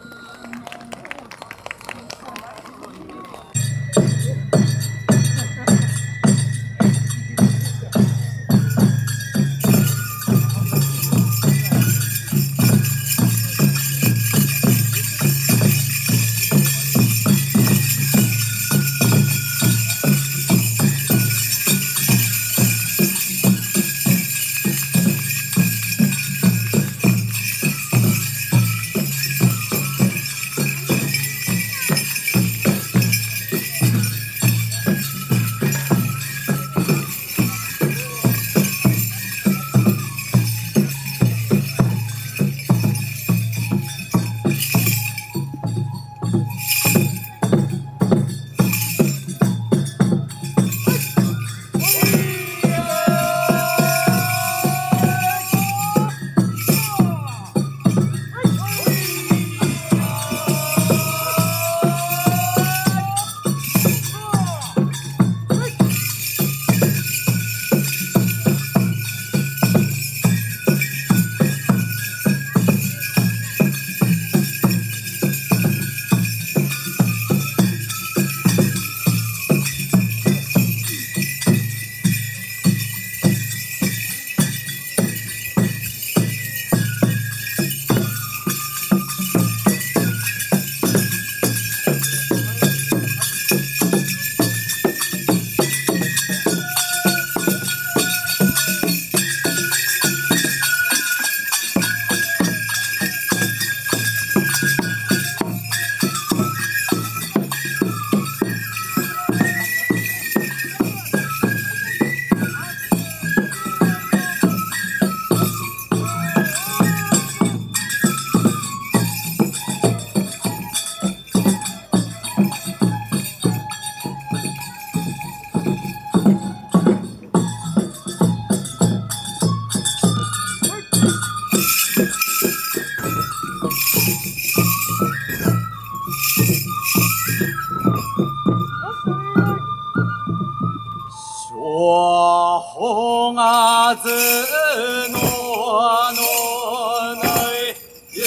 ほがずののないゆ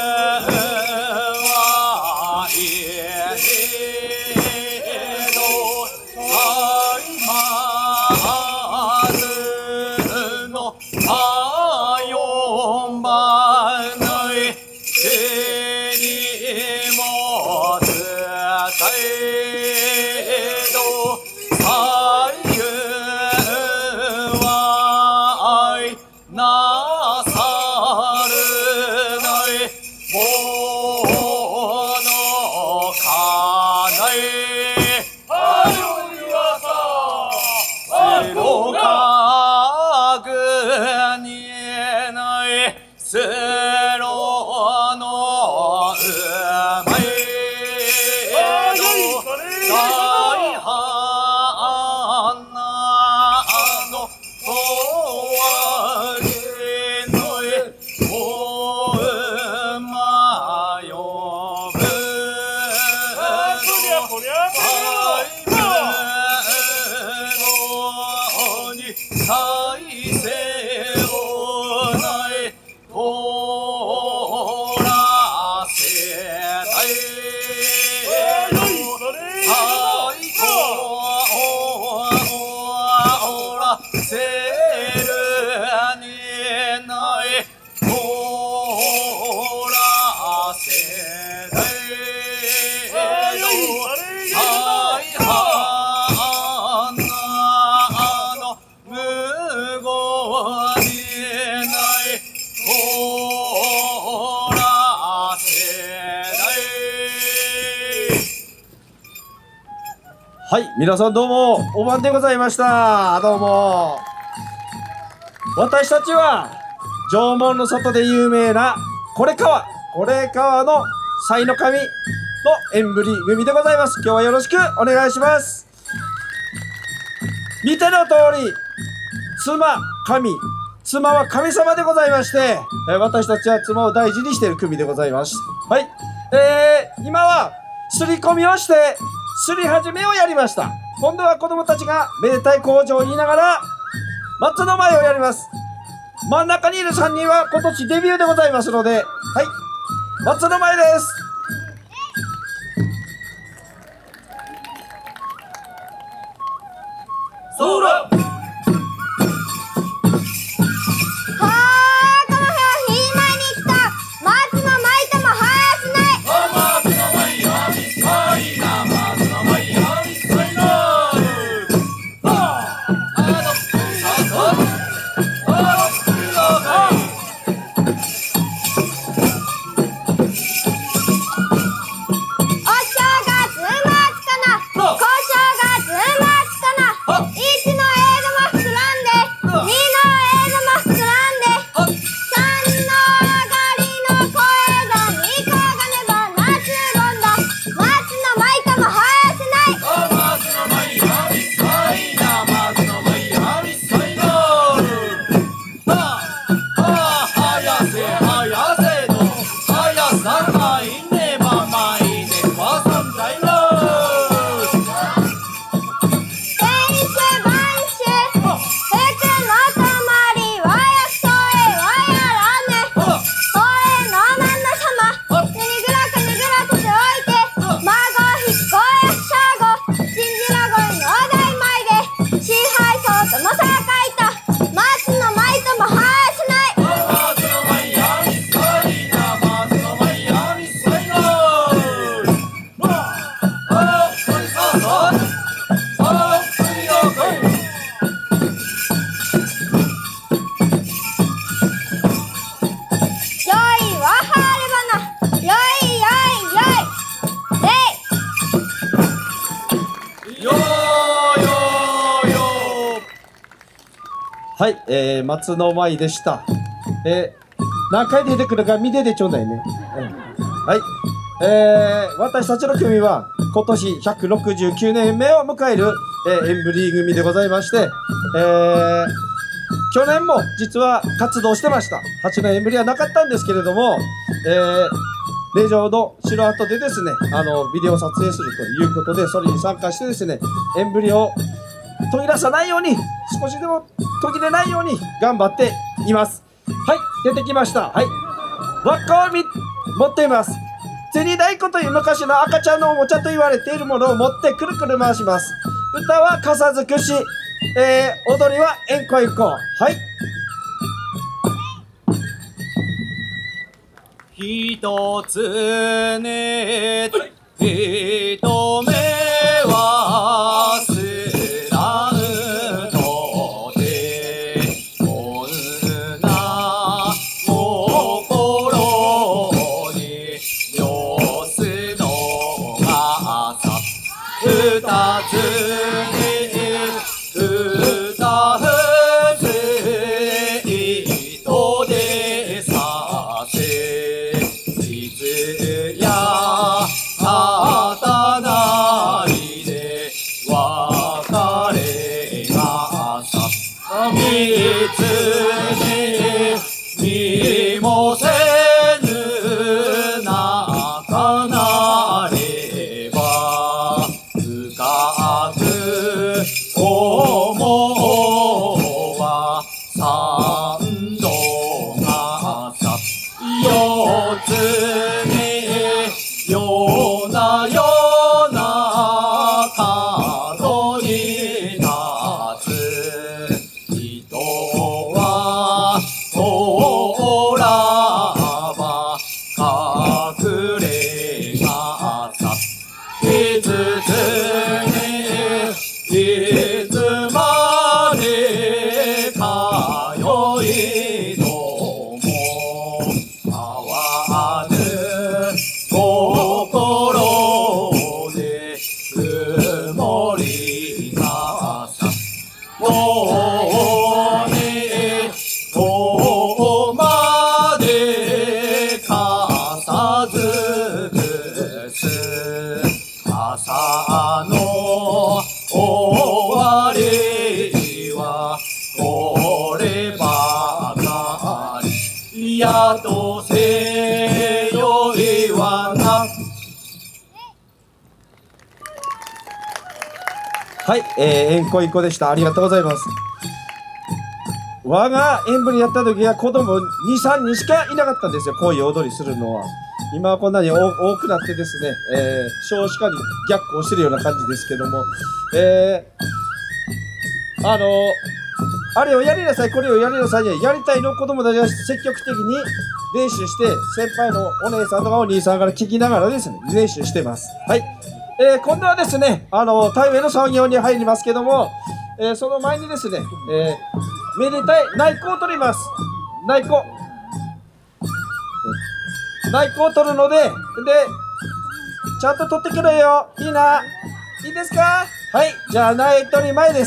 はいえどはいまずのあよまない手にもつたえどなさるないものかないあるいはさ白かぐにない白のうまいの大半なの大勢をないとらせたい最高をらせるにないとらせたい最半なの無語にないとらせないはい、皆さんどうもお晩でございました。どうも。私たちは縄文の里で有名なこれ川の祭の神の縁振り組でございます。今日はよろしくお願いします。見ての通り、妻は神様でございまして、私たちは妻を大事にしている組でございます。はい。今はすり込みをしてすり始めをやりました。 今度は子供たちがめでたい口上を言いながら松の舞をやります。真ん中にいる3人は今年デビューでございますので、はい、松の舞です。 そらはい、松の舞でした。何回出てくるか見ててちょうだいね。はい、私たちの組は今年169年目を迎える、エンブリー組でございまして、去年も実は活動してました。8年エンブリはなかったんですけれども、霊場の城跡でですね、ビデオ撮影するということで、それに参加してですね、エンブリを途切らさないように、少しでも途切れないように頑張っています。はい、出てきました。はい、輪っかを持っています。銭太鼓という昔の赤ちゃんのおもちゃと言われているものを持ってくるくる回します。歌は笠尽くし、踊りは円弧一個。はい。 一つね、一目はすらうとて、こんな心に寄すのがさ、二つに二つ糸でさせ、傷やたないで別れがさ、三つに見もせぬ仲なれば、深く思うは三度がさ、四つによなよな角に立つ人はほらば隠れがさ、いつつにいつまでかよいのも合わぬ心で曇りがさ、遠に遠まで傘づくす、朝の終わりはこればかり、やっとせよいわな。 はい、えんこいこでした。ありがとうございます。我が演舞にやった時は子供2、3人しかいなかったんですよ、こういう踊りするのは。今はこんなに多くなってですね、少子化に逆行してるような感じですけども、あれをやりなさい、これをやりなさいやりたいの子供たちは積極的に練習して、先輩のお姉さんとかお兄さんから聞きながらですね、練習してます。はい。今度はですね、田植えの作業に入りますけども、その前にですね、めでたい内子を取ります。内子を取るので、ちゃんと取ってくれよ。いいな。いいですか？はい。じゃあ、内取り前です。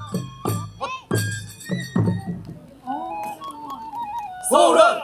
そら！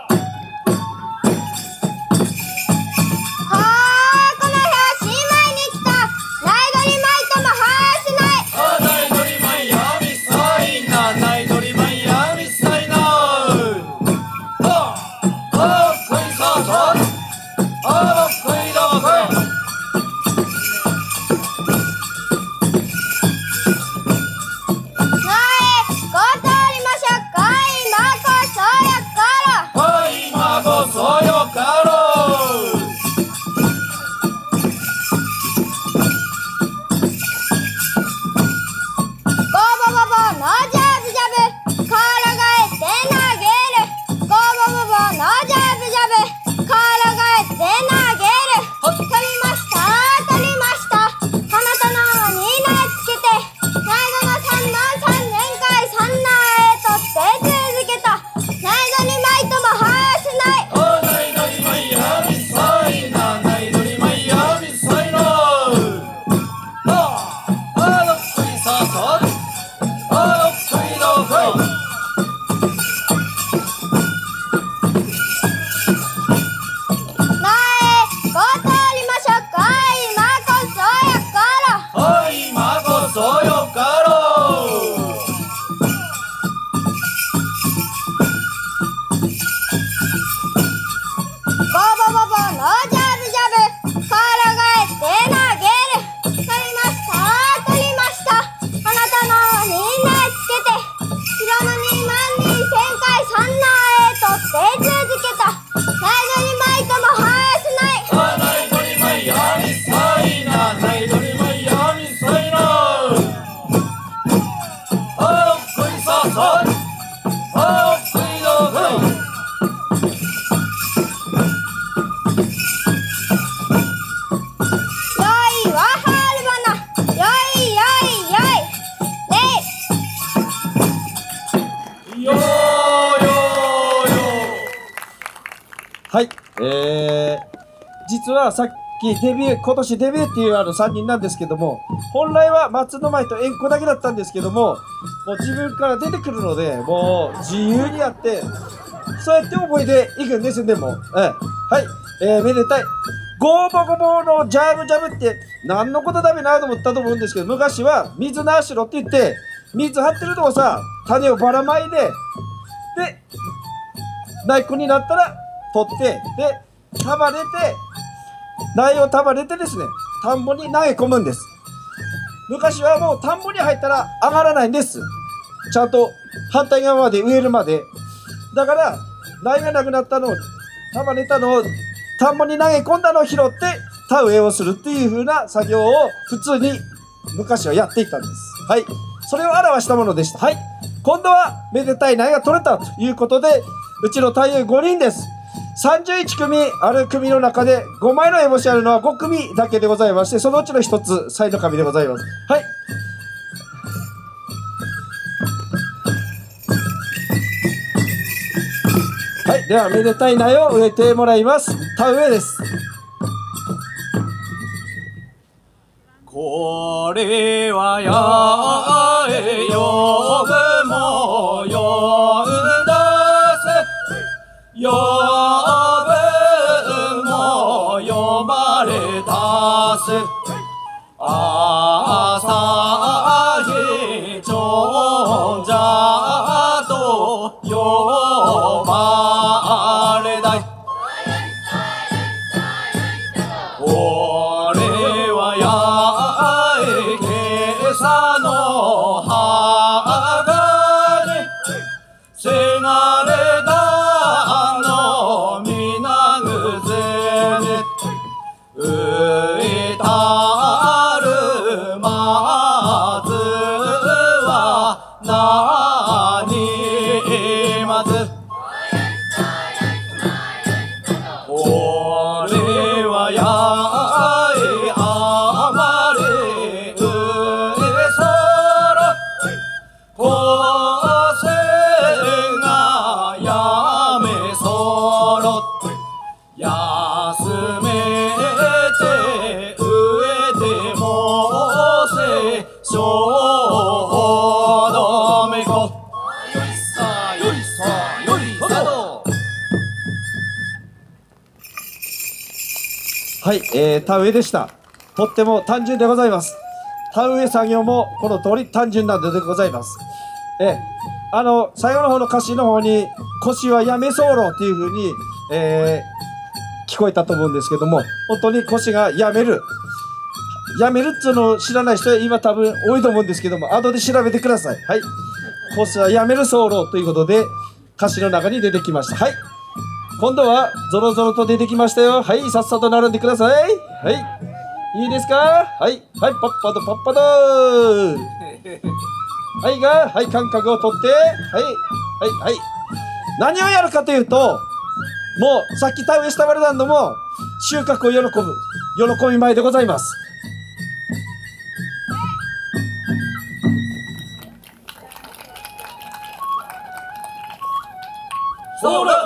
はい、実はさっき今年デビューっていう3人なんですけども、本来は松の舞と縁子だけだったんですけども、もう自分から出てくるので、もう自由にやって、そうやって覚えていくんですよ、でも。はい、めでたい。ごぼごぼのジャブジャブって何のことだめなと思ったと思うんですけど、昔は水なしろって言って、水張ってるとこさ、種をばらまいて、で、内子になったら取って、で、束ねて、苗を束ねてですね、田んぼに投げ込むんです。昔はもう田んぼに入ったら上がらないんです。ちゃんと反対側まで植えるまで。だから、苗がなくなったのを、束ねたのを、田んぼに投げ込んだのを拾って、田植えをするっていう風な作業を普通に昔はやっていたんです。はい。それを表したものでした。はい。今度はめでたい苗が取れたということで、うちの太夫5人です。31組ある組の中で5枚の烏帽子あるのは5組だけでございまして、そのうちの1つ、サイド紙でございます。はい。はい。では、めでたい苗を植えてもらいます。田植えです。 これはやえ呼ぶも呼んだせ呼ぶも呼ばれたせ朝日長者と呼ばれたい俺はやさはい、田植えでした。とっても単純でございます。田植え作業もこの通り単純なのでございます。最後の方の歌詞の方に腰はやめ候っていう風に、聞こえたと思うんですけども、本当に腰がやめるっていうのを知らない人は今多分多いと思うんですけども、後で調べてください。はい、腰はやめる候ということで歌詞の中に出てきました。はい、今度はゾロゾロと出てきましたよ。はい、さっさと並んでください。はい、いいですか。はい、パッパとパッパとはい、間隔を取って、はい、何をやるかというと、もうさっき田植えしたバルダンドも収穫を喜び前でございます。 それ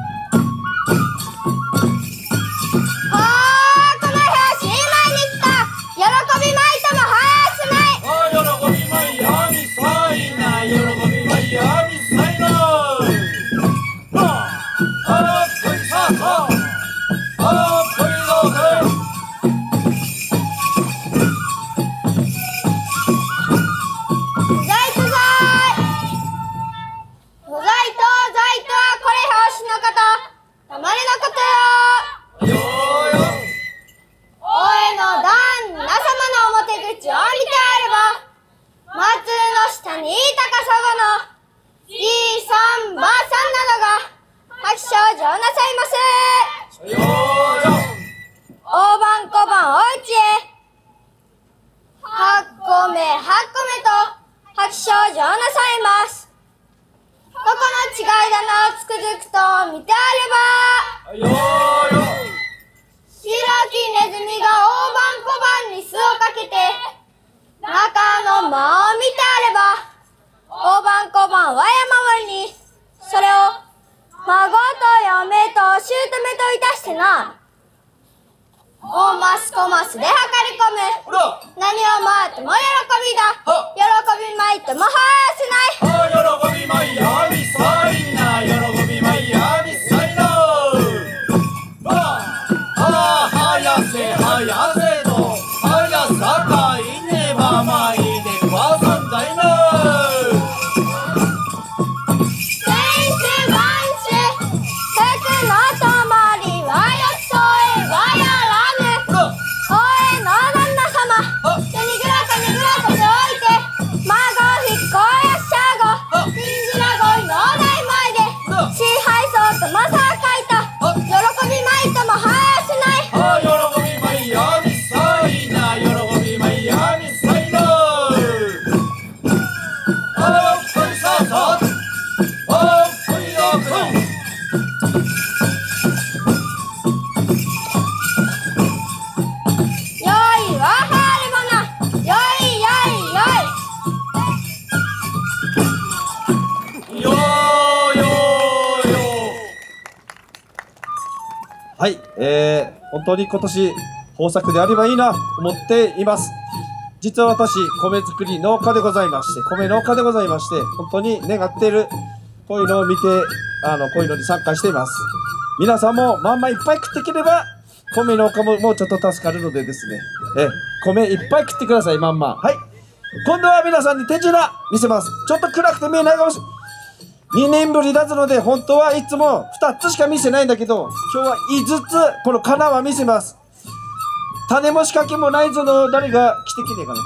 はい、本当に今年豊作であればいいなと思っています。実は私、米作り農家でございまして、米農家でございまして、本当に願っている、こういうのを見て、こういうのに参加しています。皆さんもまんまいっぱい食っていければ、米農家ももうちょっと助かるのでですね、米いっぱい食ってください、まんま。はい。今度は皆さんに手品見せます。ちょっと暗くて見えないかもしれない。2年ぶりだので、本当はいつも2つしか見せないんだけど、今日は5つ、このかなは見せます。種も仕掛けもないぞの誰が来てきねえかな。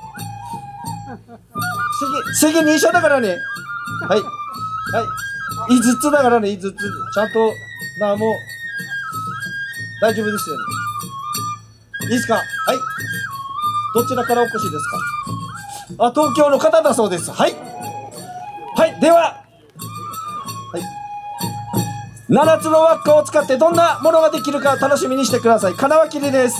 責任者だからね。はい。はい。5つだからね、5つ。ちゃんと、もう、大丈夫ですよね。いいですか？はい。どちらからお越しですか？東京の方だそうです。はい。はい。では、7つの輪っかを使ってどんなものができるか楽しみにしてください。金輪切りです。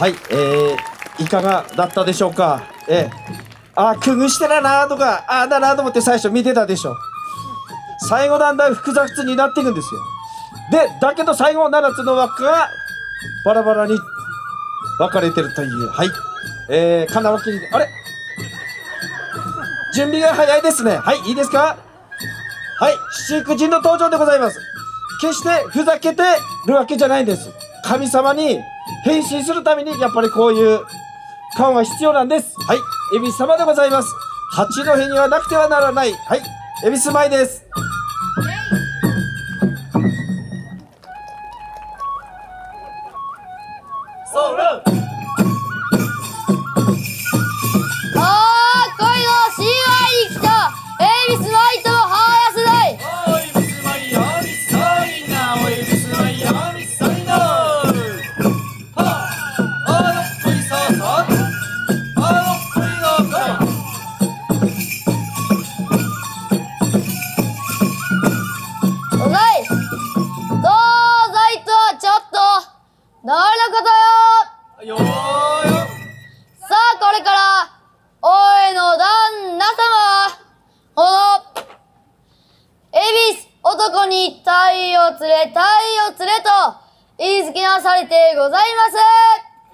はい、いかがだったでしょうか。工夫してたなとか、ああだなと思って最初見てたでしょ。最後だんだん複雑になっていくんですよ。で、だけど最後7つの輪っかがバラバラに分かれてるという、はい。金脇に、あれ準備が早いですね。はい、いいですか。はい、七福神の登場でございます。決してふざけてるわけじゃないんです。神様に変身するためにやっぱりこういう顔が必要なんです。はい、恵比寿様でございます。八戸にはなくてはならない、はい、恵比寿舞です。 ソウル男に太陽連れと言い付けなされてございます。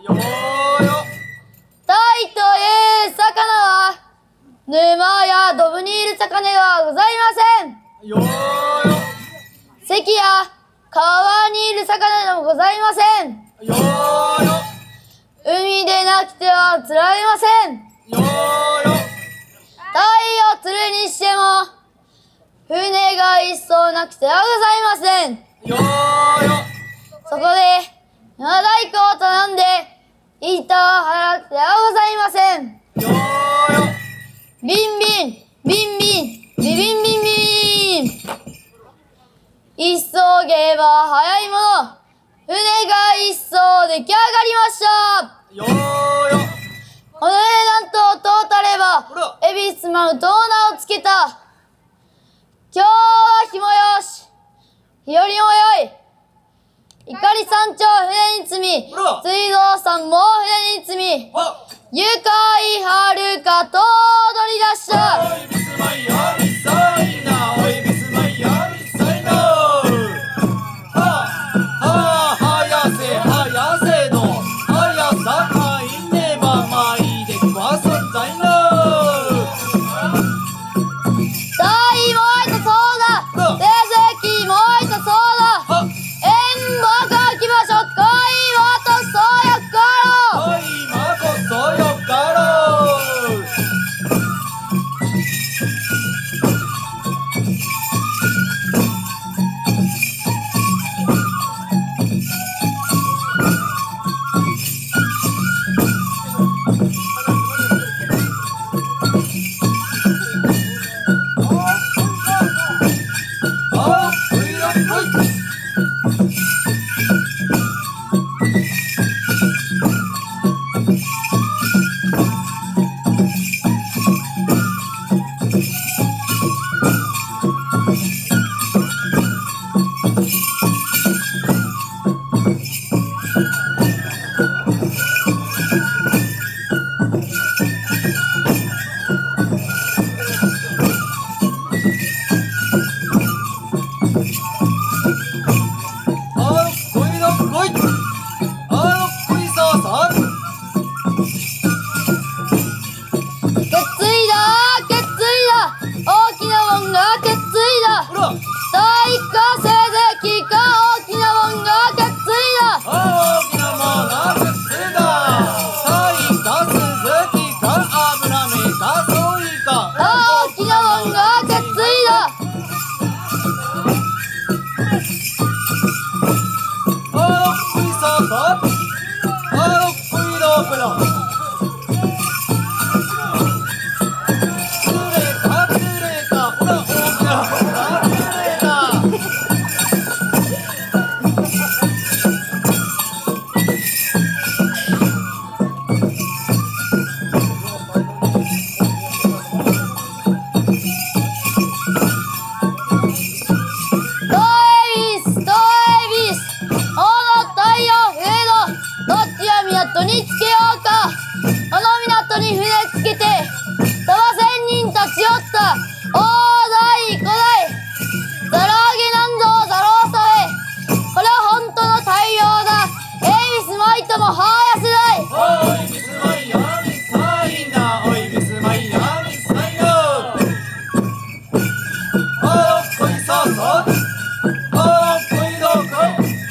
よーよ。タイという魚は沼やドブにいる魚ではございません。よーよ。関や川にいる魚でもございません。よーよ。海でなくては釣られません。よーよ。タイを釣るにしても船が一艘なくてはございません。よーよ。そこで、七太鼓を頼んで、板を払ってはございません。よーよ。ビンビン、ビンビン、ビビンビンビン。急げば早いもの、船が一艘出来上がりました。よーよ。この値段とトータれば、恵比寿舞うと名をつけた。今日は日もよし、日和もよい。怒り山頂船に積み、水道さんも船に積み、愉快はるかと踊り出した。おいビスマイヤーミサイナ、おいビスマイヤーミサイナ。はやせの、はやさかいねばまいでくわそんざいな。 につけようか。あの港に船つけてサバ仙人立ち寄った大大古代ザラーゲなんぞザローサウェイ。これは本当の太陽だ。エイビスマイトもハーヤスだい。 おいビスマイヤーミサイナおいビスマイヤーミサイナあっこいささあっこいどこ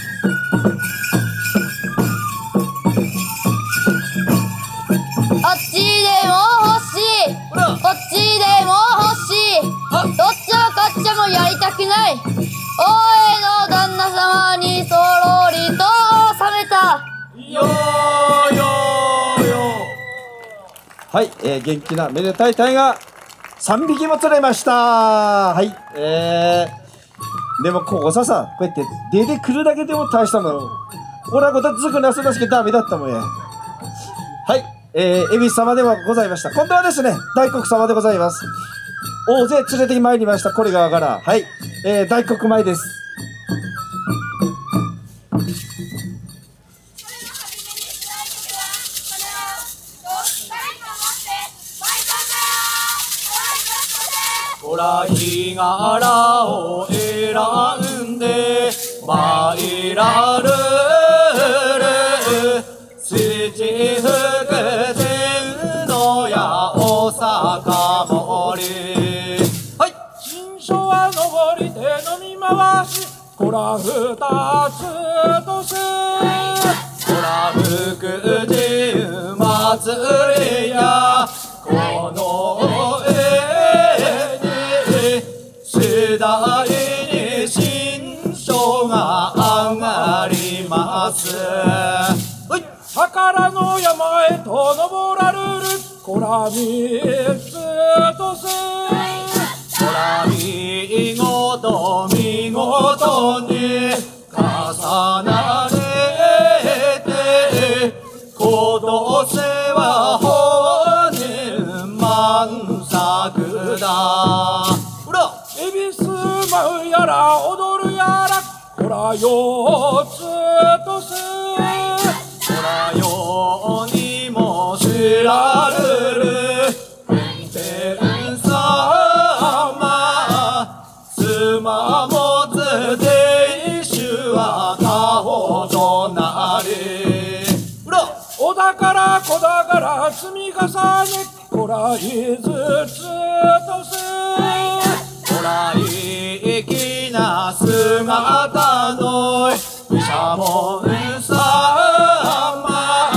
あっちでも欲しいこっちでも欲しいどっちもこっちもやりたくない。大江の旦那様にそろりと収めた。 よーよーよはい、元気なめでたい鯛が3匹も釣れました。はい、でもこうささこうやって出てくるだけでも大したもん。俺はこたつくなすなしけダメだったもんや。はい、恵比寿様でもございました。今度はですね大黒様でございます。大勢連れてまいりました。これ側からはい、大黒米です。 ほら日柄を選んで参らる土福天のや大阪森はい新書は上り手のみ回しこら二つとせこら福神祭りやこの次第に新書が上がります宝の山へと登られるこら三つとせこら見事見事に重なれて今年は本年満作だ恵比寿舞うやら踊るやらこら四つとせこら世にも知られる天様妻もつ亭主は他ほどなりお宝子宝積み重ねこら五つとせこら粋な姿の毘沙門様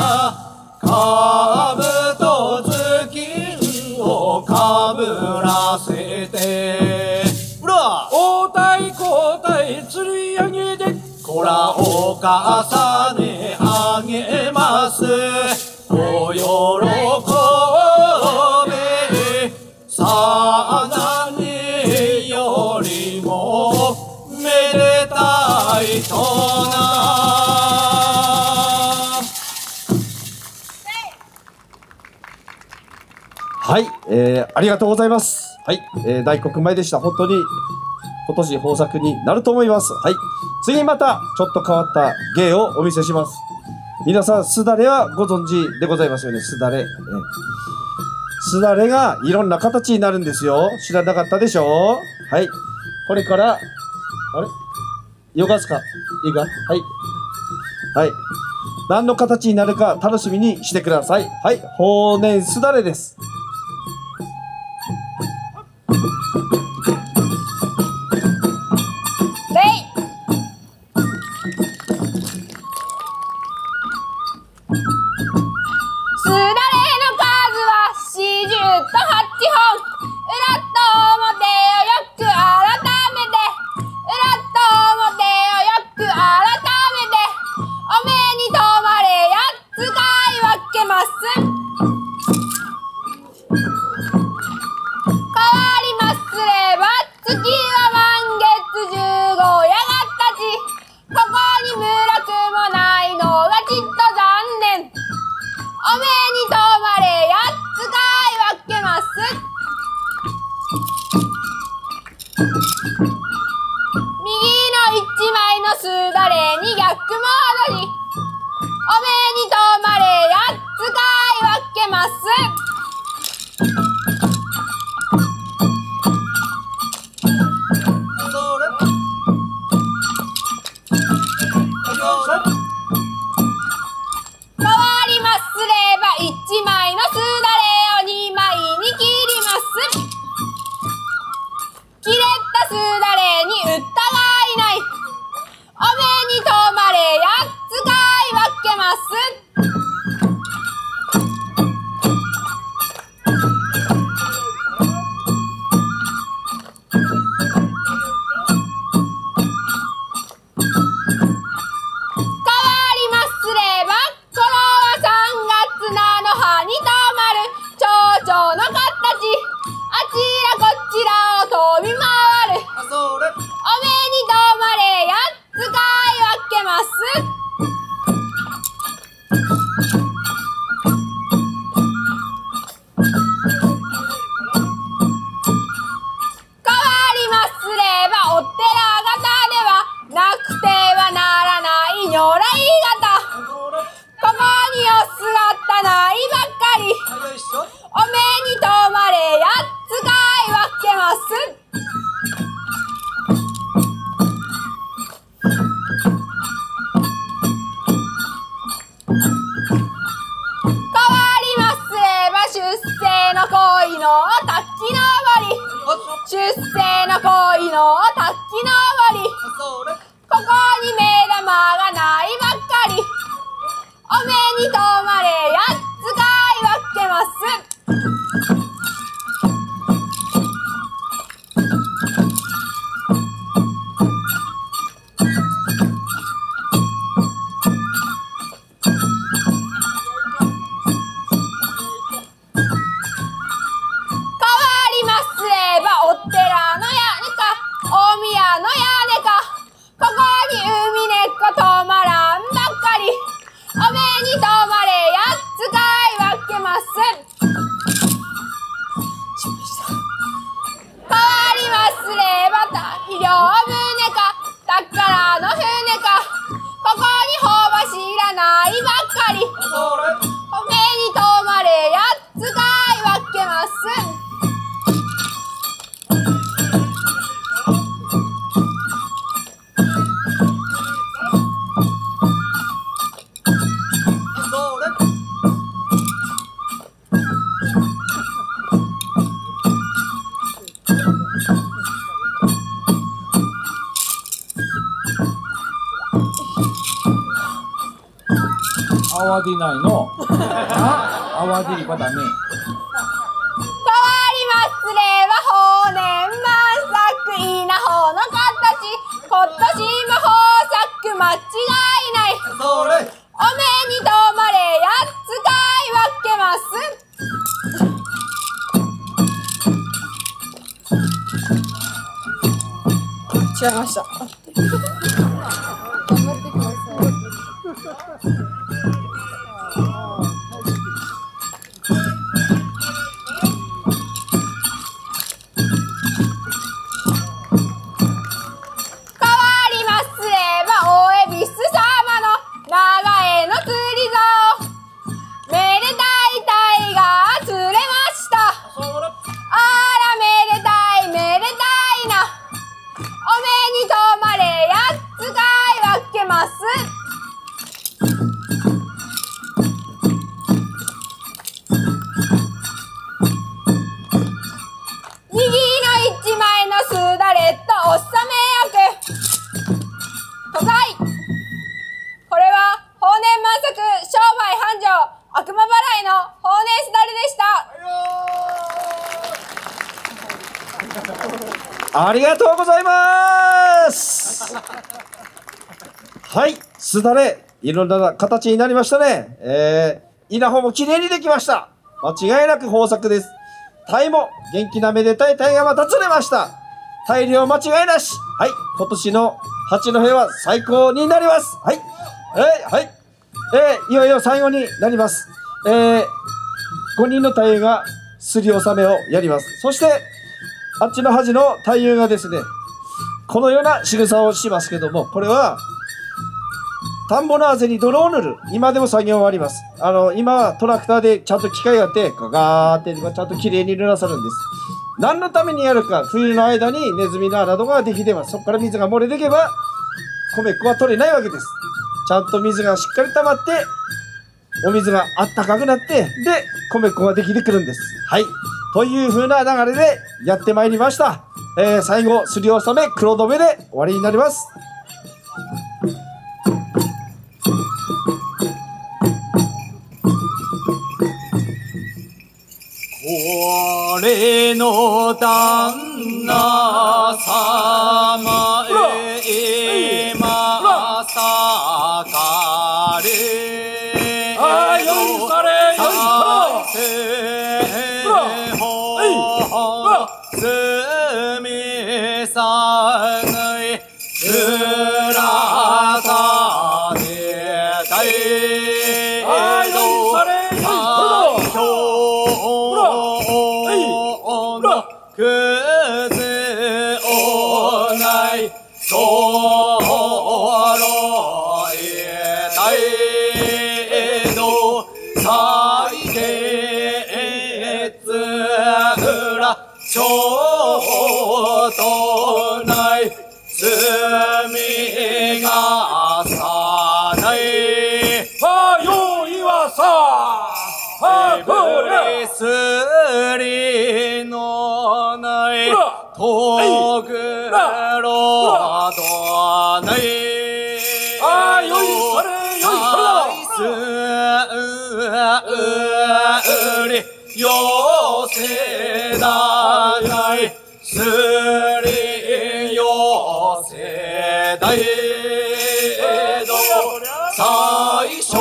兜頭巾をかぶらせて大太小太釣り上げでこらお重ねあげますお喜びさなによりもめでたいとなはい、ありがとうございます。はい、大黒米でした。本当に今年豊作になると思います。はい、次またちょっと変わった芸をお見せします。皆さんすだれはご存知でございますよね。すだれ、すだれがいろんな形になるんですよ。知らなかったでしょ。はい、これからあれよがすかいいか。はいはい、何の形になるか楽しみにしてください。はい、法然すだれです。 こ泡出ないの。泡出りばダメ。 変わりますれば法年満作稲穂の形、今年も豊作間違いない。お目に留まれやっ使い分けます。違いました。頑張ってください。 ありがとうございます。はい、すだれ、いろんな形になりましたね。稲穂もきれいにできました。間違いなく豊作です。鯛も元気なめでたい鯛がまた釣れました。大量間違いなし。はい、今年の八戸は最高になります。はい、はい、いよいよ最後になります。5人の太夫がすり納めをやります。そしてあっちの端の太夫がですね、このような仕草をしますけども、これは田んぼのあぜに泥を塗る。今でも作業はあります。今はトラクターでちゃんと機械があって、ガーってちゃんときれいに濡らされるんです。何のためにやるか、冬の間にネズミの穴とかができてます。そこから水が漏れていけば、米粉は取れないわけです。ちゃんと水がしっかり溜まって、お水があったかくなって、で、米粉ができてくるんです。はい。という風な流れでやってまいりました。最後、すり納め、黒留めで終わりになります。 これの旦那様へまさかれよされよすみさぬいうらたねたいくずおないそろえたいの採血裏ちょうとない罪がさないはよいわさはこれすりのないとぐろどないあよいそれよいそれうりよせだないすりよせだいど最初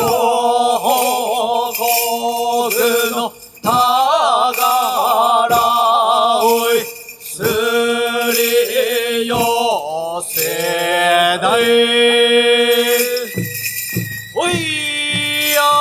僕のたがらおいすりよせだいおいや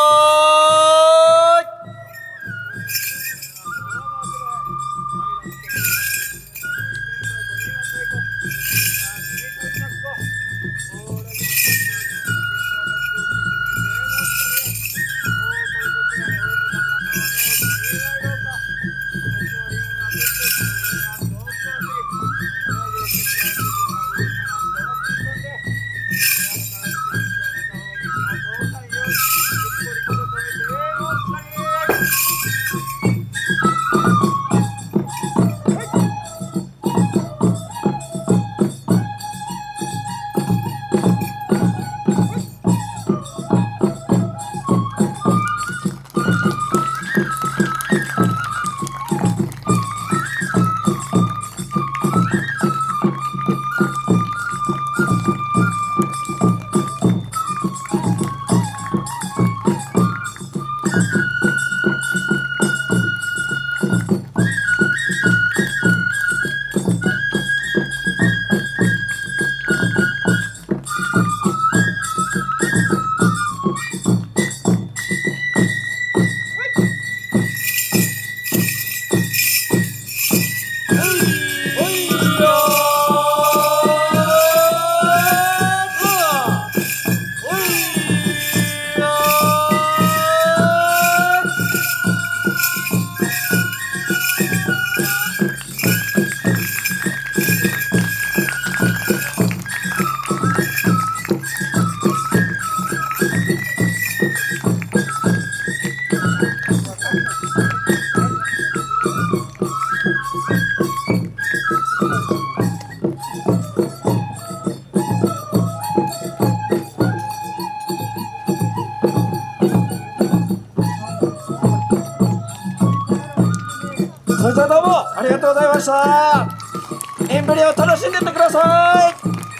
それじゃあどうもありがとうございました。エンブリを楽しんでってください。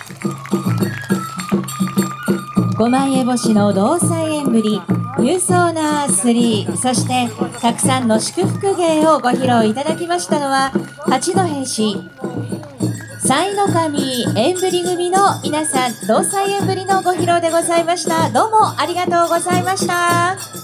5万円星の同祭縁ぶり、勇壮な3、そしてたくさんの祝福芸をご披露いただきましたのは、八戸市西の神縁ぶり組の皆さん、同祭縁ぶりのご披露でございました。どうもありがとうございました。